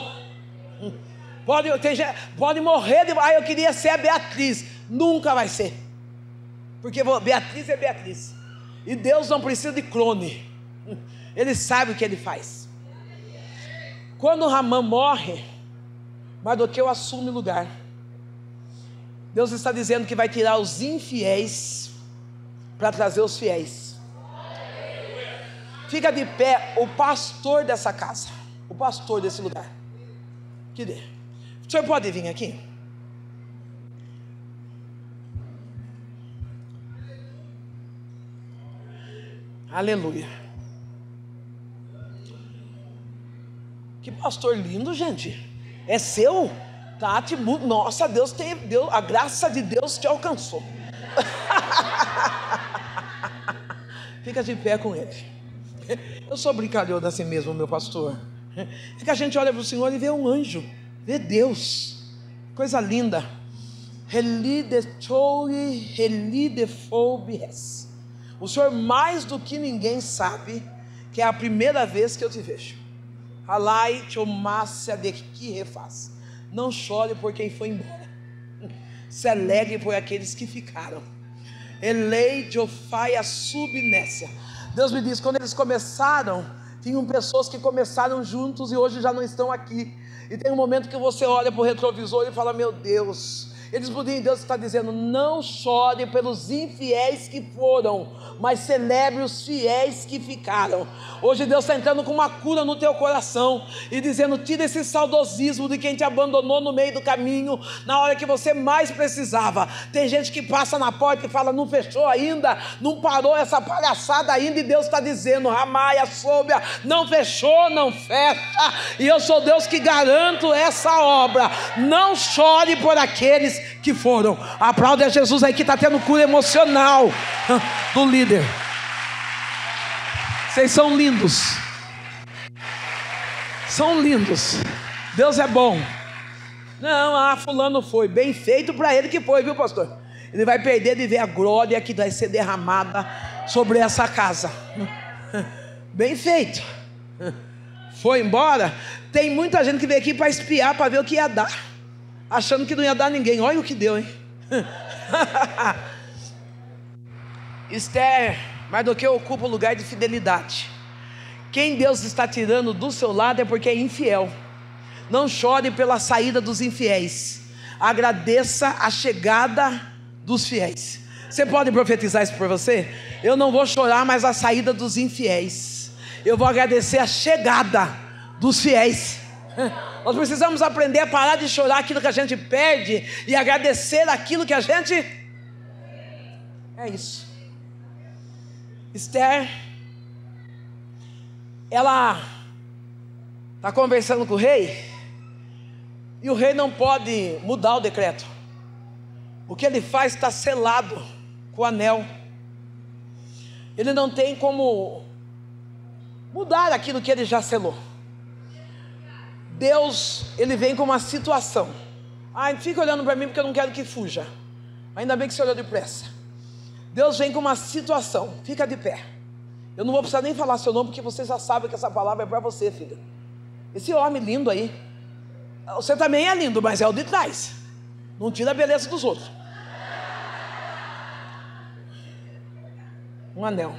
Pode morrer de... eu queria ser a Beatriz. Nunca vai ser, porque Beatriz é Beatriz. E Deus não precisa de clone. Ele sabe o que ele faz. Quando Ramã morre, Mardoqueu assume o lugar. Deus está dizendo que vai tirar os infiéis para trazer os fiéis. Fica de pé o pastor dessa casa, o pastor desse lugar. O senhor pode vir aqui? Aleluia. Que pastor lindo, gente. É seu? Tati, nossa, Deus, a graça de Deus te alcançou. Fica de pé com ele. Eu sou brincalhão assim mesmo, meu pastor. É que a gente olha para o Senhor e vê um anjo, vê Deus, coisa linda. O Senhor, mais do que ninguém, sabe que é a primeira vez que eu te vejo. Não chore por quem foi embora, se alegre por aqueles que ficaram. Deus me diz: quando eles começaram, tinham pessoas que começaram juntos e hoje já não estão aqui. E tem um momento que você olha para o retrovisor e fala: meu Deus. Deus está dizendo: não chore pelos infiéis que foram, mas celebre os fiéis que ficaram. Hoje Deus está entrando com uma cura no teu coração e dizendo: tira esse saudosismo de quem te abandonou no meio do caminho, na hora que você mais precisava. Tem gente que passa na porta e fala: não fechou ainda, não parou essa palhaçada ainda. E Deus está dizendo: Ramaia, Sôbia, não fechou, não fecha. E eu sou Deus que garanto essa obra. Não chore por aqueles que foram. Aplaude a Jesus aí que está tendo cura emocional do líder. Vocês são lindos. São lindos. Deus é bom. Não, fulano foi. Bem feito para ele que foi, viu, pastor? Ele vai perder de ver a glória que vai ser derramada sobre essa casa. Bem feito. Foi embora. Tem muita gente que veio aqui para espiar, para ver o que ia dar, achando que não ia dar ninguém. Olha o que deu, hein? Esther, Mardoqueu ocupa o lugar de fidelidade. Quem Deus está tirando do seu lado é porque é infiel. Não chore pela saída dos infiéis, agradeça a chegada dos fiéis. Você pode profetizar isso por você? Eu não vou chorar mais a saída dos infiéis, eu vou agradecer a chegada dos fiéis. Nós precisamos aprender a parar de chorar aquilo que a gente perde e agradecer aquilo que a gente... É isso. Esther, ela está conversando com o rei, e o rei não pode mudar o decreto. O que ele faz está selado com o anel ele não tem como mudar aquilo que ele já selou. Deus, ele vem com uma situação. Fica olhando para mim porque eu não quero que fuja. Ainda bem que você olhou depressa. Deus vem com uma situação. Fica de pé. Eu não vou precisar nem falar seu nome, porque você já sabe que essa palavra é para você, filho. Esse homem lindo aí, você também é lindo, mas é o de trás. Não tira a beleza dos outros. Um anel.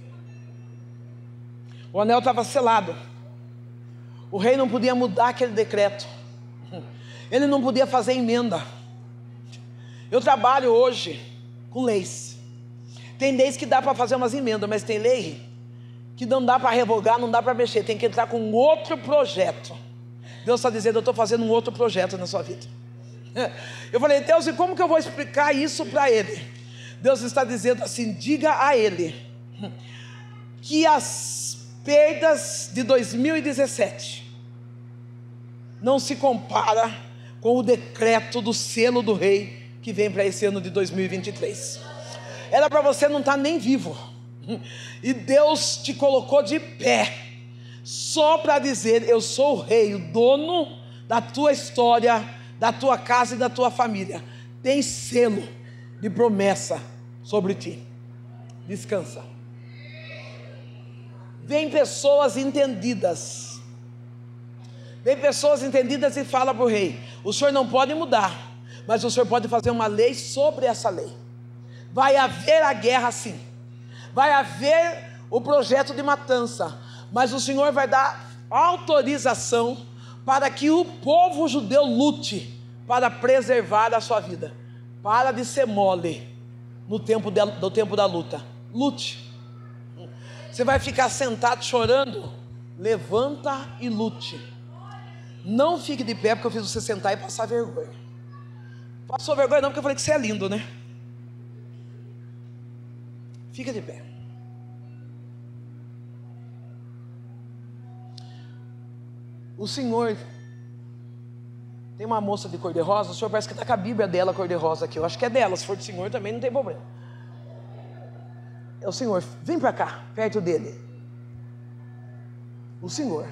O anel estava selado. O rei não podia mudar aquele decreto. Ele não podia fazer emenda. Eu trabalho hoje com leis. Tem leis que dá para fazer umas emendas, mas tem lei que não dá para revogar, não dá para mexer. Tem que entrar com outro projeto. Deus está dizendo, eu estou fazendo um outro projeto na sua vida. Eu falei, Deus, e como que eu vou explicar isso para ele? Deus está dizendo assim, diga a ele que as perdas de 2017 não se compara com o decreto do selo do rei que vem para esse ano de 2023. Era para você não estar nem vivo, e Deus te colocou de pé só para dizer, eu sou o rei, o dono da tua história, da tua casa e da tua família. Tem selo de promessa sobre ti. Descansa. Vem pessoas entendidas. Vem pessoas entendidas e fala para o rei, o senhor não pode mudar, mas o senhor pode fazer uma lei sobre essa lei. Vai haver a guerra sim. Vai haver o projeto de matança, mas o senhor vai dar autorização para que o povo judeu lute para preservar a sua vida. Para de ser mole no tempo da luta. Lute. Você vai ficar sentado chorando? Levanta e lute. Não fique de pé porque eu fiz você sentar e passar vergonha. Passou vergonha não porque eu falei que você é lindo, né? Fica de pé. O Senhor tem uma moça de cor-de-rosa. O Senhor parece que está com a Bíblia dela cor-de-rosa aqui. Eu acho que é dela. Se for do Senhor também não tem problema. É o Senhor. Vem para cá, perto dele. O Senhor.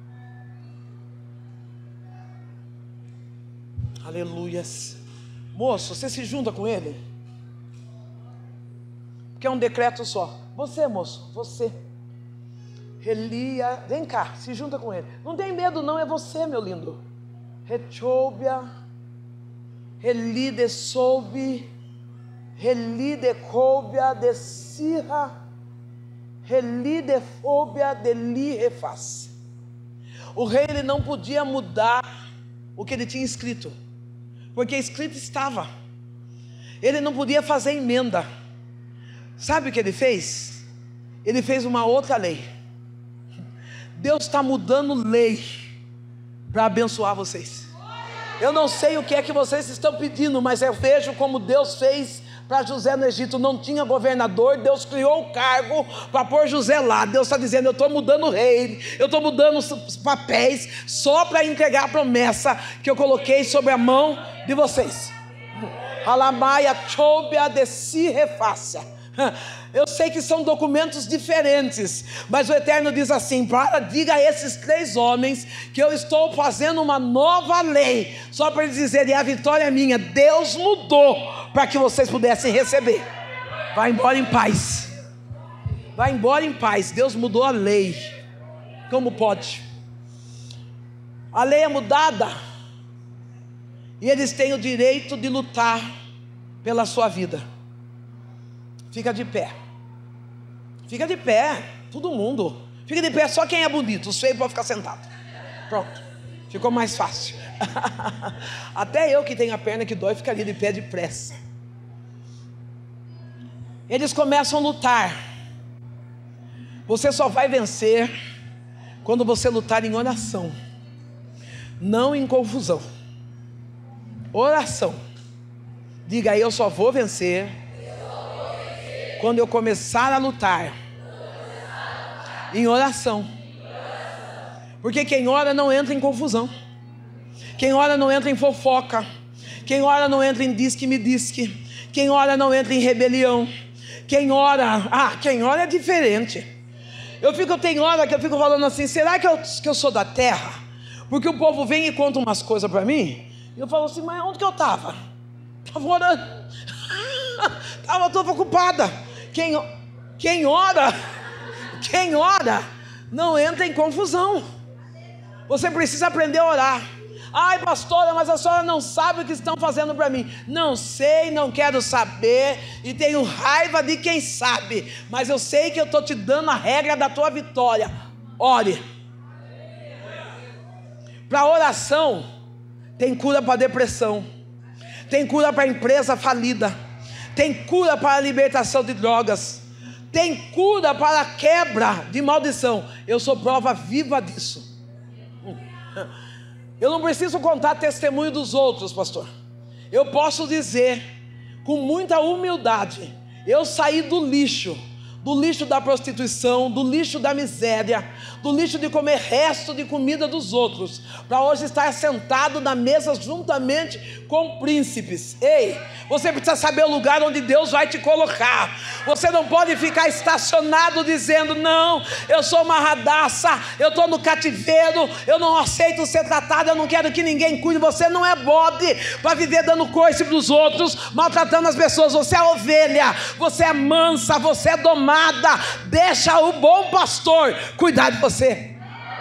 Aleluias. Moço, você se junta com ele? Porque é um decreto só. Você, moço, você. Relia, vem cá, se junta com ele. Não tem medo não, é você, meu lindo. Rechobia, relide soube, relide cobia de sirra, relide fobia de li refaz. O rei, ele não podia mudar o que ele tinha escrito, porque escrito estava. Ele não podia fazer emenda. Sabe o que ele fez? Ele fez uma outra lei. Deus está mudando lei para abençoar vocês. Eu não sei o que é que vocês estão pedindo, mas eu vejo como Deus fez para José no Egito. Não tinha governador, Deus criou o cargo para pôr José lá. Deus está dizendo, eu estou mudando o rei, eu estou mudando os papéis, só para entregar a promessa que eu coloquei sobre a mão de vocês. Alamaia chobia de si refácia. Eu sei que são documentos diferentes, mas o Eterno diz assim, diga a esses 3 homens que eu estou fazendo uma nova lei, só para eles dizerem, a vitória é minha. Deus mudou para que vocês pudessem receber. Vai embora em paz. Vai embora em paz. Deus mudou a lei. Como pode? A lei é mudada e eles têm o direito de lutar pela sua vida. Fica de pé. Fica de pé, todo mundo. Fica de pé, só quem é bonito. Os feios podem ficar sentado. Pronto, ficou mais fácil. Até eu que tenho a perna que dói ficaria de pé depressa. Eles começam a lutar. Você só vai vencer quando você lutar em oração, não em confusão. Oração. Diga aí, eu só vou vencer quando eu começar a lutar em oração. Porque quem ora não entra em confusão. Quem ora não entra em fofoca. Quem ora não entra em diz que me diz que. Quem ora não entra em rebelião. Quem ora é diferente. Tem hora que eu fico falando assim, será que eu sou da terra? Porque o povo vem e conta umas coisas para mim, e eu falo assim, mas onde que eu estava? Estava orando. Estava toda ocupada. Quem ora não entra em confusão. Você precisa aprender a orar. Ai, pastora, mas a senhora não sabe o que estão fazendo para mim. Não sei, não quero saber, e tenho raiva de quem sabe, mas eu sei que eu estou te dando a regra da tua vitória. Ore. Para oração, tem cura para depressão, tem cura para empresa falida, tem cura para a libertação de drogas, tem cura para a quebra de maldição. Eu sou prova viva disso. Eu não preciso contar testemunho dos outros, pastor. Eu posso dizer com muita humildade, eu saí do lixo da prostituição, do lixo da miséria, do lixo de comer resto de comida dos outros, para hoje estar sentado na mesa juntamente com príncipes. Ei, você precisa saber o lugar onde Deus vai te colocar. Você não pode ficar estacionado dizendo, não, eu sou uma radaça, eu estou no cativeiro, eu não aceito ser tratado, eu não quero que ninguém cuide. Você não é bode para viver dando coice para os outros, maltratando as pessoas. Você é ovelha, você é mansa, você é domada. Deixa o bom pastor cuidar de você.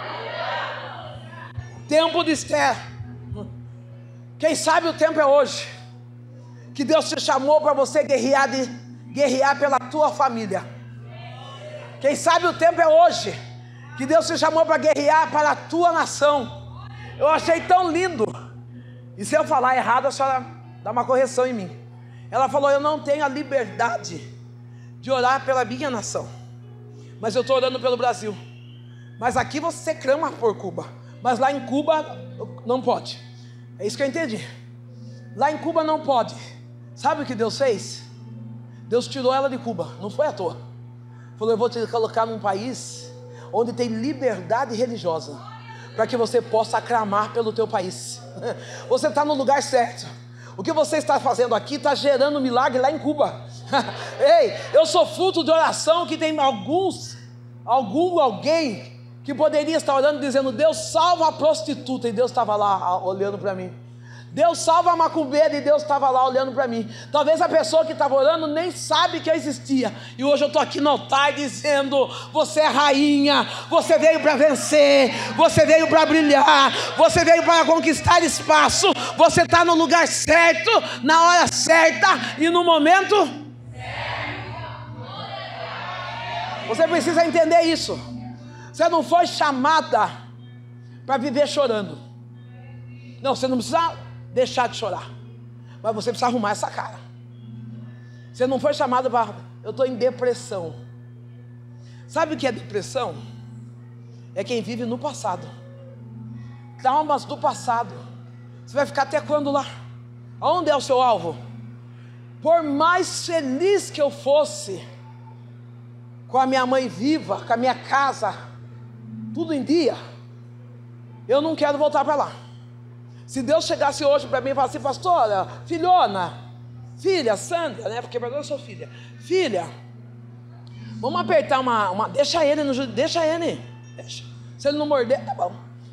Tempo de Esther. Quem sabe o tempo é hoje, que Deus te chamou para você guerrear pela tua família. Quem sabe o tempo é hoje, que Deus te chamou para guerrear para a tua nação. Eu achei tão lindo, e se eu falar errado, a senhora dá uma correção em mim. Ela falou, eu não tenho a liberdade de orar pela minha nação, mas eu estou orando pelo Brasil. Mas aqui você clama por Cuba, mas lá em Cuba não pode. É isso que eu entendi. Lá em Cuba não pode. Sabe o que Deus fez? Deus tirou ela de Cuba, não foi à toa. Falou, eu vou te colocar num país onde tem liberdade religiosa, para que você possa clamar pelo teu país. Você está no lugar certo. O que você está fazendo aqui está gerando milagre lá em Cuba. Ei, eu sou fruto de oração que tem alguém que poderia estar orando dizendo, Deus salva a prostituta, e Deus estava lá olhando para mim. Deus salva a macumbeira, e Deus estava lá olhando para mim. Talvez a pessoa que estava orando nem sabe que eu existia, e hoje eu estou aqui no altar dizendo, você é rainha, você veio para vencer, você veio para brilhar, você veio para conquistar espaço, você está no lugar certo, na hora certa e no momento certo. Você precisa entender isso. Você não foi chamada para viver chorando. Não, você não precisa deixar de chorar, mas você precisa arrumar essa cara. Você não foi chamado para, eu estou em depressão. Sabe o que é depressão? É quem vive no passado, traumas do passado. Você vai ficar até quando lá? Aonde é o seu alvo? Por mais feliz que eu fosse, com a minha mãe viva, com a minha casa, tudo em dia, eu não quero voltar para lá. Se Deus chegasse hoje para mim e falasse assim, pastora, filha, Sandra, né? Porque eu sou filha. Filha, vamos apertar deixa ele. Se ele não morder, tá bom.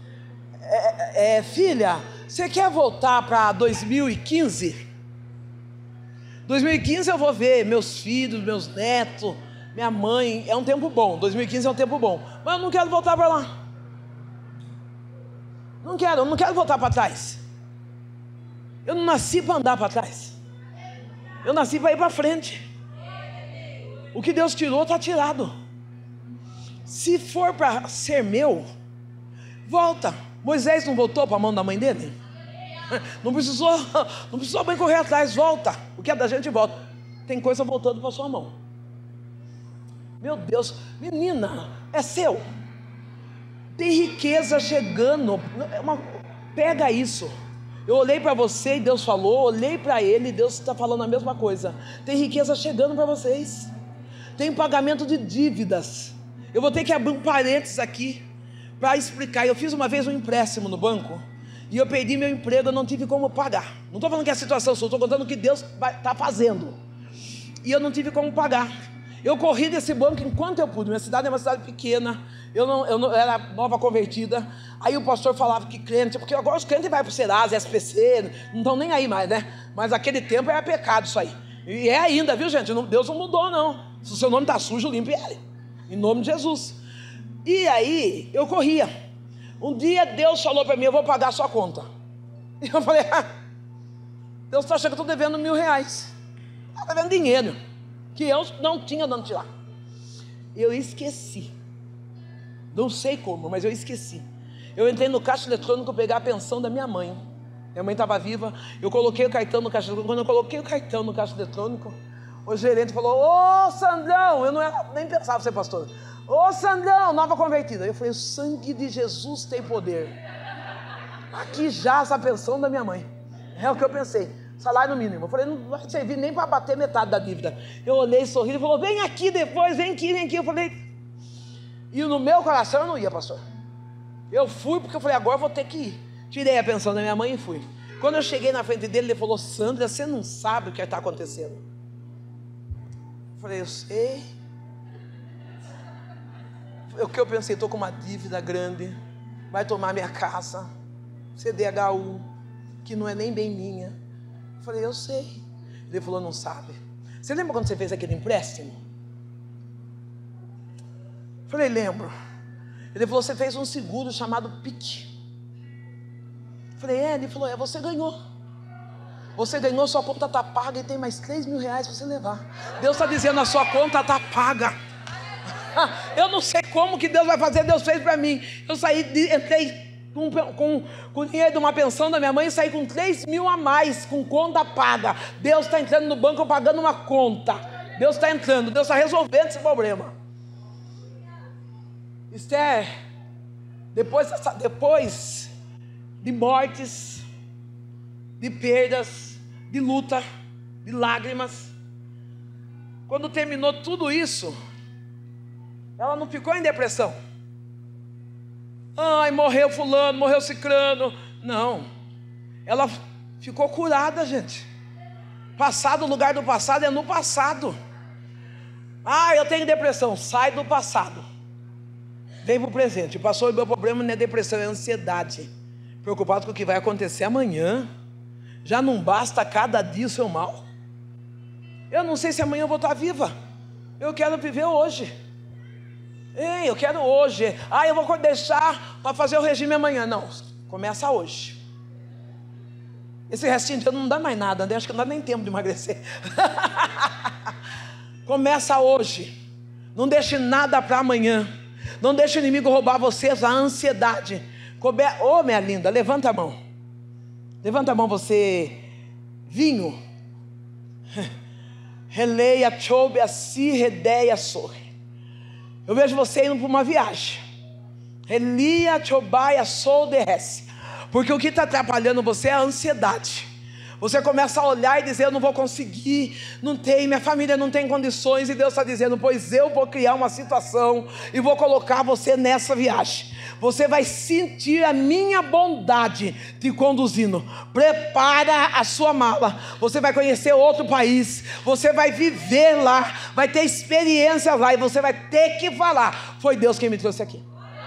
Filha, você quer voltar para 2015? 2015 eu vou ver meus filhos, meus netos, minha mãe. É um tempo bom, 2015 é um tempo bom, mas eu não quero voltar para lá. Eu não quero voltar para trás. Eu não nasci para andar para trás, eu nasci para ir para frente. O que Deus tirou está tirado. Se for para ser meu, volta. Moisés não voltou para a mão da mãe dele? Não precisou bem correr atrás. Volta, o que é da gente volta. Tem coisa voltando para sua mão. Meu Deus, menina, é seu. Tem riqueza chegando. Pega isso. Eu olhei para você e Deus falou. Olhei para ele e Deus está falando a mesma coisa. Tem riqueza chegando para vocês. Tem pagamento de dívidas. Eu vou ter que abrir um parênteses aqui para explicar. Eu fiz uma vez um empréstimo no banco e eu perdi meu emprego, eu não tive como pagar. Não estou falando que é a situação, só estou contando o que Deus está fazendo. e eu não tive como pagar. Eu corri desse banco enquanto eu pude. Minha cidade é uma cidade pequena, eu não era nova convertida. Aí o pastor falava que crente, porque agora os crentes vai para o Serasa, SPC, não estão nem aí mais, né? Mas naquele tempo era pecado isso aí. E é ainda, viu, gente? Deus não mudou, não. Se o seu nome está sujo, limpe ele, em nome de Jesus. E aí eu corria. Um dia Deus falou para mim: eu vou pagar a sua conta. E eu falei: Deus está achando que eu estou devendo R$1.000. Está devendo dinheiro que eu não tinha de onde tirar. Eu esqueci. Não sei como, mas eu esqueci. Eu entrei no caixa eletrônico pegar a pensão da minha mãe. Minha mãe estava viva. Eu coloquei o cartão no caixa eletrônico. Quando eu coloquei o cartão no caixa eletrônico, o gerente falou: ô Sandrão, eu nem pensava ser pastor. Ô Sandrão, nova convertida. Eu falei: o sangue de Jesus tem poder. Aqui já essa pensão da minha mãe. É o que eu pensei. Salário mínimo. Eu falei: não vai servir nem para bater metade da dívida. Eu olhei, sorri, ele falou: vem aqui depois, vem aqui. Eu falei, e no meu coração eu não ia, pastor. Eu fui porque eu falei: agora eu vou ter que ir. Tirei a pensão da minha mãe e fui. Quando eu cheguei na frente dele, ele falou: Sandra, você não sabe o que está acontecendo. Eu falei: eu sei. O que eu pensei: estou com uma dívida grande, vai tomar minha casa, CDHU, que não é nem bem minha. Eu falei: eu sei. Ele falou: não sabe. Você lembra quando você fez aquele empréstimo? Eu falei: lembro. Ele falou: você fez um seguro chamado PIC. Eu falei: é. Ele falou: é, você ganhou. Você ganhou, sua conta está paga e tem mais R$3.000 para você levar. Deus está dizendo: a sua conta está paga. Eu não sei como que Deus vai fazer, Deus fez para mim. Eu entrei com o dinheiro de uma pensão da minha mãe e saí com R$3.000 a mais, com conta paga. Deus está entrando no banco pagando uma conta. Deus está entrando, Deus está resolvendo esse problema. Esther, depois de mortes, de perdas, de luta, de lágrimas, quando terminou tudo isso, ela não ficou em depressão. Ai, morreu fulano, morreu cicrano. Não. Ela ficou curada, gente. Passado, o lugar do passado é no passado. Ah, eu tenho depressão. Sai do passado. Vem para o presente. Passou, o meu problema não é depressão, é ansiedade. Preocupado com o que vai acontecer amanhã. Já não basta cada dia o seu mal. Eu não sei se amanhã eu vou estar viva. Eu quero viver hoje. Ei, eu quero hoje. Ah, eu vou deixar para fazer o regime amanhã. Não, começa hoje. Esse restinho de ano não dá mais nada, né? Acho que não dá nem tempo de emagrecer. Começa hoje. Não deixe nada para amanhã. Não deixe o inimigo roubar vocês, a ansiedade. Ô, minha linda, levanta a mão. Levanta a mão, você. Vinho. Releia, choube, assi, redeia, sorre. Eu vejo você indo para uma viagem. Elia, Chobaia, Sol, derrece. Porque o que está atrapalhando você é a ansiedade. Você começa a olhar e dizer: eu não vou conseguir, não tem, minha família não tem condições. E Deus está dizendo: pois eu vou criar uma situação e vou colocar você nessa viagem. Você vai sentir a minha bondade te conduzindo. Prepara a sua mala. Você vai conhecer outro país. Você vai viver lá. Vai ter experiências lá. E você vai ter que falar: foi Deus quem me trouxe aqui.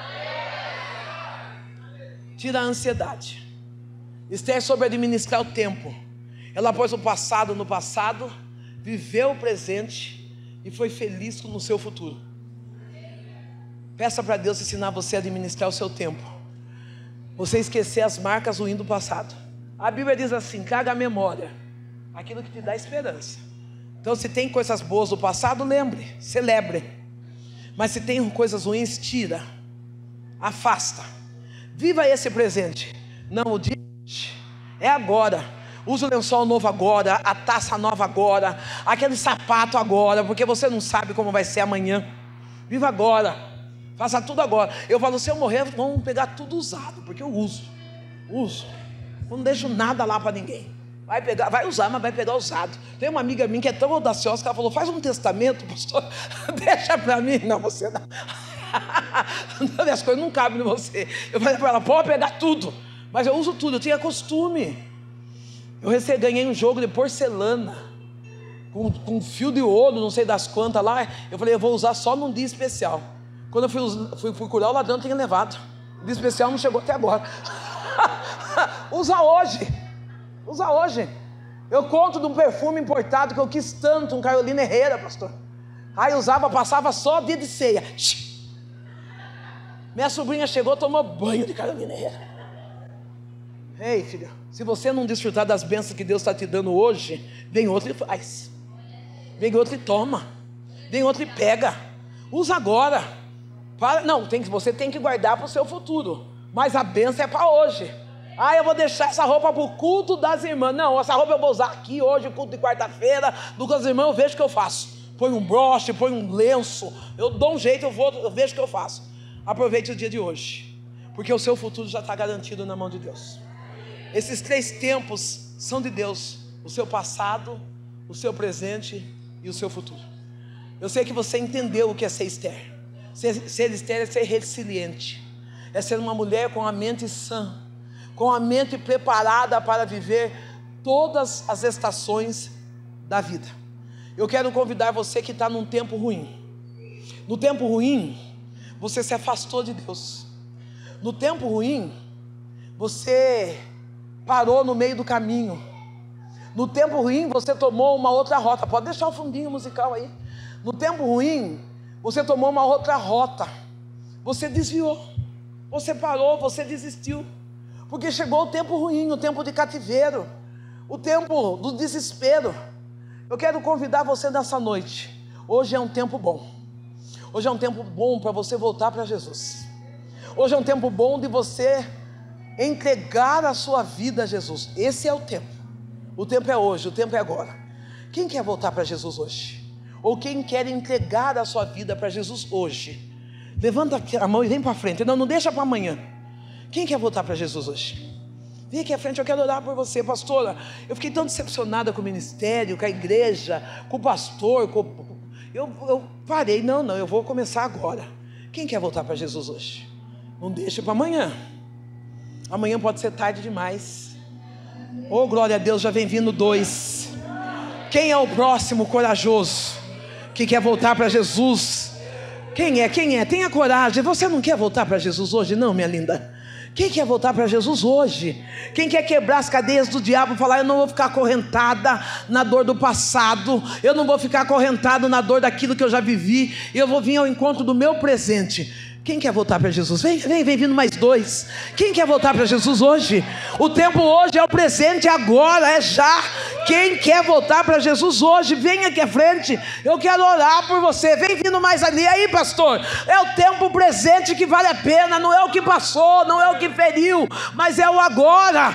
Tira a ansiedade. Esther soube administrar o tempo. Ela pôs o passado no passado, viveu o presente e foi feliz no seu futuro. Peça para Deus ensinar você a administrar o seu tempo. Você esquecer as marcas ruins do passado. A Bíblia diz assim: traga à memória aquilo que te dá esperança. Então, se tem coisas boas do passado, lembre, celebre. Mas se tem coisas ruins, tira, afasta. Viva esse presente. Não o dia é agora. Use o lençol novo agora, a taça nova agora, aquele sapato agora, porque você não sabe como vai ser amanhã. Viva agora. Faça tudo agora. Eu falo: se eu morrer, vamos pegar tudo usado, porque eu uso. Eu não deixo nada lá para ninguém. Vai pegar, vai usar, mas vai pegar usado. Tem uma amiga minha que é tão audaciosa que ela falou: faz um testamento, pastor, deixa para mim. Não, você não. As coisas não cabem em você. Eu falei para ela: pode pegar tudo. Mas eu uso tudo, eu tinha costume. Eu ganhei um jogo de porcelana. com fio de ouro, não sei das quantas lá. Eu falei, eu vou usar só num dia especial. Quando eu fui curar, o ladrão tinha levado. O dia especial não chegou até agora. Usa hoje. Usa hoje. Eu conto de um perfume importado que eu quis tanto, um Carolina Herrera, pastor. Aí usava, passava só dia de ceia. Minha sobrinha chegou, tomou banho de Carolina Herrera. Ei, filha, se você não desfrutar das bênçãos que Deus está te dando hoje, vem outro e faz. Vem outro e toma. Vem outro e pega. Usa agora. Não, você tem que guardar para o seu futuro. Mas a bênção é para hoje. Eu vou deixar essa roupa para o culto das irmãs. Não, essa roupa eu vou usar aqui hoje, culto de quarta-feira. Do culto das irmãs eu vejo o que eu faço. Põe um broche, põe um lenço. Eu dou um jeito, eu vejo o que eu faço. Aproveite o dia de hoje, porque o seu futuro já está garantido na mão de Deus. Esses 3 tempos são de Deus: o seu passado, o seu presente e o seu futuro. Eu sei que você entendeu o que é ser Esther. Ser Esther é ser resiliente, é ser uma mulher com a mente sã, com a mente preparada para viver todas as estações da vida. Eu quero convidar você que está num tempo ruim. No tempo ruim, você se afastou de Deus. No tempo ruim, você parou no meio do caminho. No tempo ruim, você tomou uma outra rota. Pode deixar o fundinho musical aí. No tempo ruim, você tomou uma outra rota. Você desviou. Você parou, você desistiu. Porque chegou o tempo ruim, o tempo de cativeiro, o tempo do desespero. Eu quero convidar você nessa noite. Hoje é um tempo bom. Hoje é um tempo bom para você voltar para Jesus. Hoje é um tempo bom de você entregar a sua vida a Jesus. Esse é o tempo. O tempo é hoje, o tempo é agora. Quem quer voltar para Jesus hoje? Ou quem quer entregar a sua vida para Jesus hoje? Levanta a mão e vem para frente. Não deixa para amanhã. Quem quer voltar para Jesus hoje? Vem aqui à frente, eu quero orar por você, pastora. Eu fiquei tão decepcionada com o ministério, com a igreja, com o pastor, eu parei, não, eu vou começar agora. Quem quer voltar para Jesus hoje? Não deixa para amanhã. Amanhã pode ser tarde demais. Oh, glória a Deus, já vem vindo 2. Quem é o próximo corajoso que quer voltar para Jesus? Quem é? Tenha coragem. Você não quer voltar para Jesus hoje, não, minha linda? Quem quer voltar para Jesus hoje? Quem quer quebrar as cadeias do diabo e falar: eu não vou ficar acorrentada na dor do passado, eu não vou ficar acorrentado na dor daquilo que eu já vivi, eu vou vir ao encontro do meu presente. Quem quer voltar para Jesus? Vem vindo mais 2. Quem quer voltar para Jesus hoje? O tempo hoje é o presente, é agora, é já. Quem quer voltar para Jesus hoje? Vem aqui à frente, eu quero orar por você. Vem vindo mais ali. Aí, pastor, é o tempo presente que vale a pena. Não é o que passou, não é o que feriu, mas é o agora.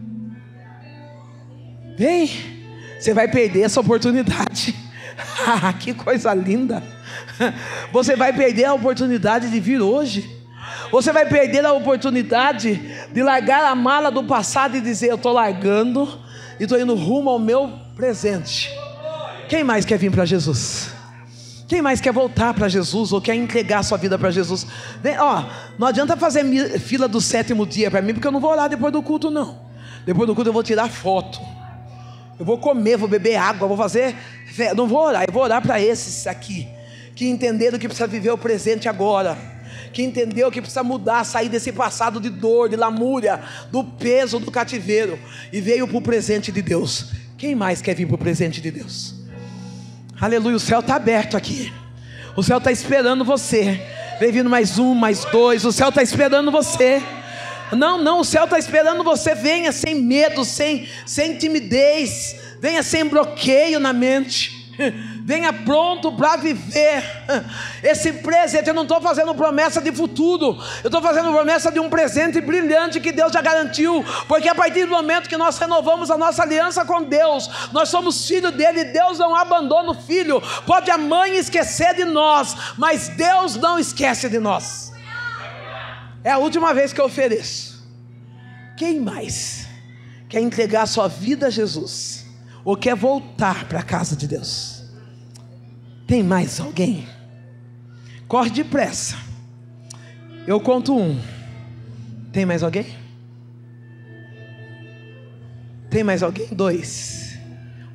Vem, você vai perder essa oportunidade. Que coisa linda. Você vai perder a oportunidade de vir hoje. Você vai perder a oportunidade de largar a mala do passado e dizer: eu estou largando e estou indo rumo ao meu presente. Quem mais quer vir para Jesus? Quem mais quer voltar para Jesus ou quer entregar sua vida para Jesus? Vem, não adianta fazer fila do 7º dia para mim, porque eu não vou orar depois do culto, não. Depois do culto eu vou tirar foto, eu vou comer, vou beber água, vou fazer. Não vou orar, eu vou orar para esses aqui que entenderam que precisa viver o presente agora, que entendeu que precisa mudar, sair desse passado de dor, de lamúria, do peso do cativeiro, e veio para o presente de Deus. Quem mais quer vir para o presente de Deus? Aleluia, o céu está aberto aqui, o céu está esperando você. Vem vindo mais 1, mais 2, o céu está esperando você. Não, o céu está esperando você. Venha sem medo, sem timidez, venha sem bloqueio na mente. Venha pronto para viver esse presente. Eu não estou fazendo promessa de futuro, eu estou fazendo promessa de um presente brilhante que Deus já garantiu. Porque a partir do momento que nós renovamos a nossa aliança com Deus, nós somos filhos dele. Deus não abandona o filho. Pode a mãe esquecer de nós, mas Deus não esquece de nós. É a última vez que eu ofereço. Quem mais quer entregar a sua vida a Jesus ou quer voltar para a casa de Deus? Tem mais alguém? Corre depressa. Eu conto 1. Tem mais alguém? Tem mais alguém? 2.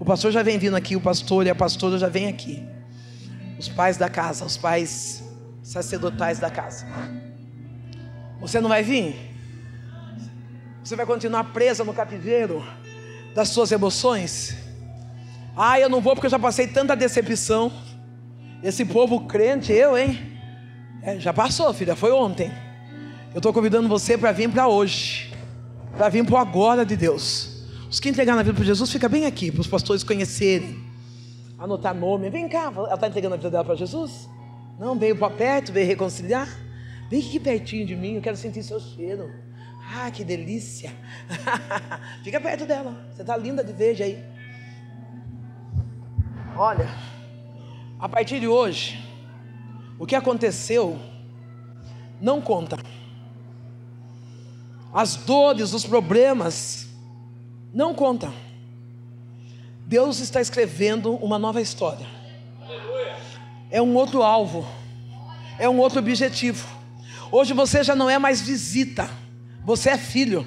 O pastor já vem vindo aqui, o pastor e a pastora já vem aqui. Os pais da casa, os pais sacerdotais da casa. Você não vai vir? Você vai continuar presa no cativeiro das suas emoções? Ah, eu não vou porque eu já passei tanta decepção. Esse povo crente, já passou, filha, foi ontem. Eu estou convidando você para vir para hoje, para vir para o agora de Deus. Os que entregaram a vida para Jesus, fica bem aqui, para os pastores conhecerem, anotar nome. Vem cá, ela está entregando a vida dela para Jesus? Não, veio para perto, veio reconciliar. Vem aqui pertinho de mim, eu quero sentir seu cheiro. Ah, que delícia. Fica perto dela, você está linda de verde aí. Olha, a partir de hoje, o que aconteceu não conta. As dores, os problemas não contam. Deus está escrevendo uma nova história. É um outro alvo, é um outro objetivo. Hoje você já não é mais visita, você é filho.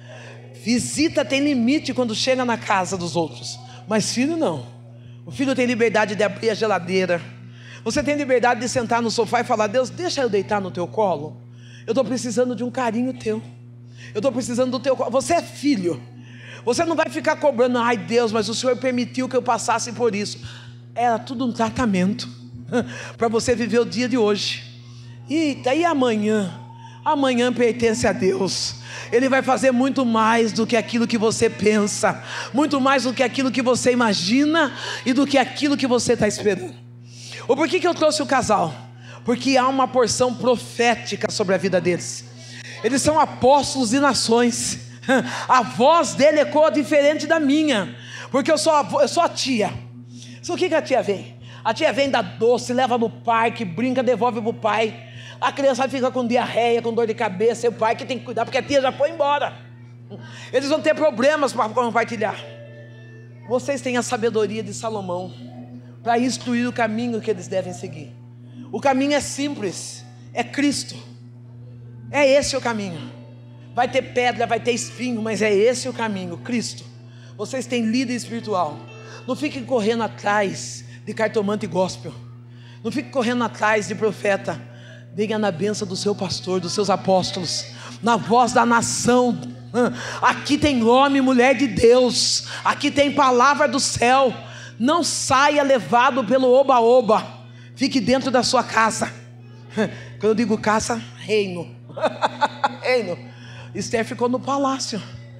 Visita tem limite quando chega na casa dos outros, mas filho não. O filho tem liberdade de abrir a geladeira. Você tem liberdade de sentar no sofá e falar: Deus, deixa eu deitar no teu colo. Eu estou precisando de um carinho teu. Eu estou precisando do teu colo. Você é filho. Você não vai ficar cobrando: ai Deus, mas o Senhor permitiu que eu passasse por isso. Era tudo um tratamento para você viver o dia de hoje. Eita, e amanhã? Amanhã pertence a Deus. Ele vai fazer muito mais do que aquilo que você pensa, muito mais do que aquilo que você imagina e do que aquilo que você está esperando. Ou por que eu trouxe o casal? Porque há uma porção profética sobre a vida deles. Eles são apóstolos de nações. A voz dele ecoa diferente da minha, porque eu sou a tia. O que a tia vem? A tia vem, dá doce, leva no parque, brinca, devolve para o pai. A criança fica com diarreia, com dor de cabeça, e o pai que tem que cuidar, porque a tia já foi embora. Eles vão ter problemas para compartilhar. Vocês têm a sabedoria de Salomão para instruir o caminho que eles devem seguir. O caminho é simples, é Cristo. É esse o caminho. Vai ter pedra, vai ter espinho, mas é esse o caminho, Cristo. Vocês têm líder espiritual. Não fiquem correndo atrás de cartomante gospel. Não fiquem correndo atrás de profeta. Venha na bênção do seu pastor, dos seus apóstolos, na voz da nação. Aqui tem homem e mulher de Deus. Aqui tem palavra do céu. Não saia levado pelo oba-oba. Fique dentro da sua casa. Quando eu digo casa, reino. Reino. Esther ficou no palácio.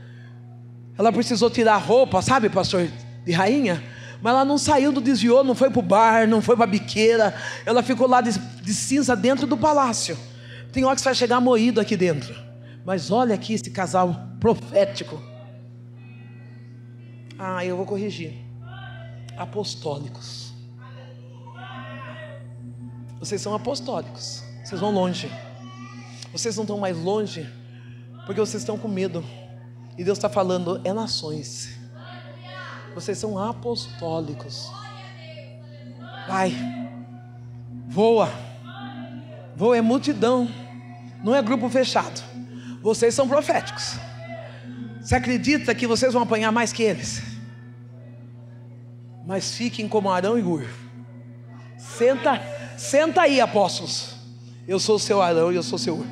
Ela precisou tirar a roupa, sabe, pastor, de rainha? Mas ela não saiu, não desviou, não foi para o bar, não foi para a biqueira. Ela ficou lá de cinza dentro do palácio. Tem hora que você vai chegar moído aqui dentro. Mas olha aqui esse casal profético. Eu vou corrigir. Apostólicos. Vocês são apostólicos. Vocês vão longe. Vocês não estão mais longe porque vocês estão com medo. E Deus está falando: é nações. Vocês são apostólicos. Vai, voa. Voa, é multidão. Não é grupo fechado. Vocês são proféticos. Você acredita que vocês vão apanhar mais que eles? Mas fiquem como Arão e Hur. Senta aí, apóstolos. Eu sou o seu Arão e eu sou o seu Hur.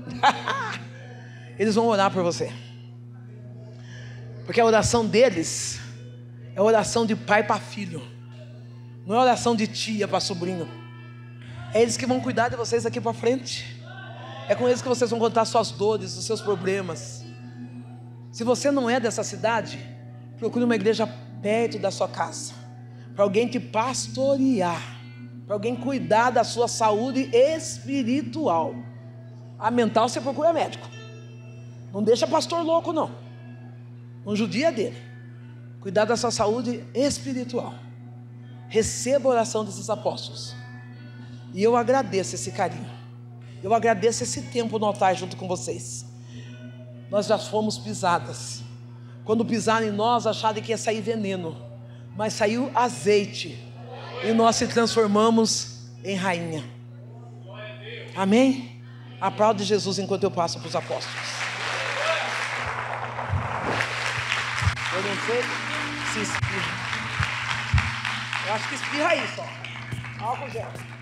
Eles vão orar por você. Porque a oração deles é oração de pai para filho. Não é oração de tia para sobrinho. É eles que vão cuidar de vocês aqui para frente. É com eles que vocês vão contar suas dores, os seus problemas. Se você não é dessa cidade, procure uma igreja perto da sua casa, para alguém te pastorear, para alguém cuidar da sua saúde espiritual. A mental você procura médico. Não deixa pastor louco não. Não judia dele. Cuidar da sua saúde espiritual. Receba a oração desses apóstolos. E eu agradeço esse carinho. Eu agradeço esse tempo no altar junto com vocês. Nós já fomos pisadas. Quando pisaram em nós, acharam que ia sair veneno, mas saiu azeite. E nós se transformamos em rainha. Amém? Aplaude Jesus enquanto eu passo para os apóstolos. Eu não sei se Eu acho que espirra isso, ó. Álcool gel.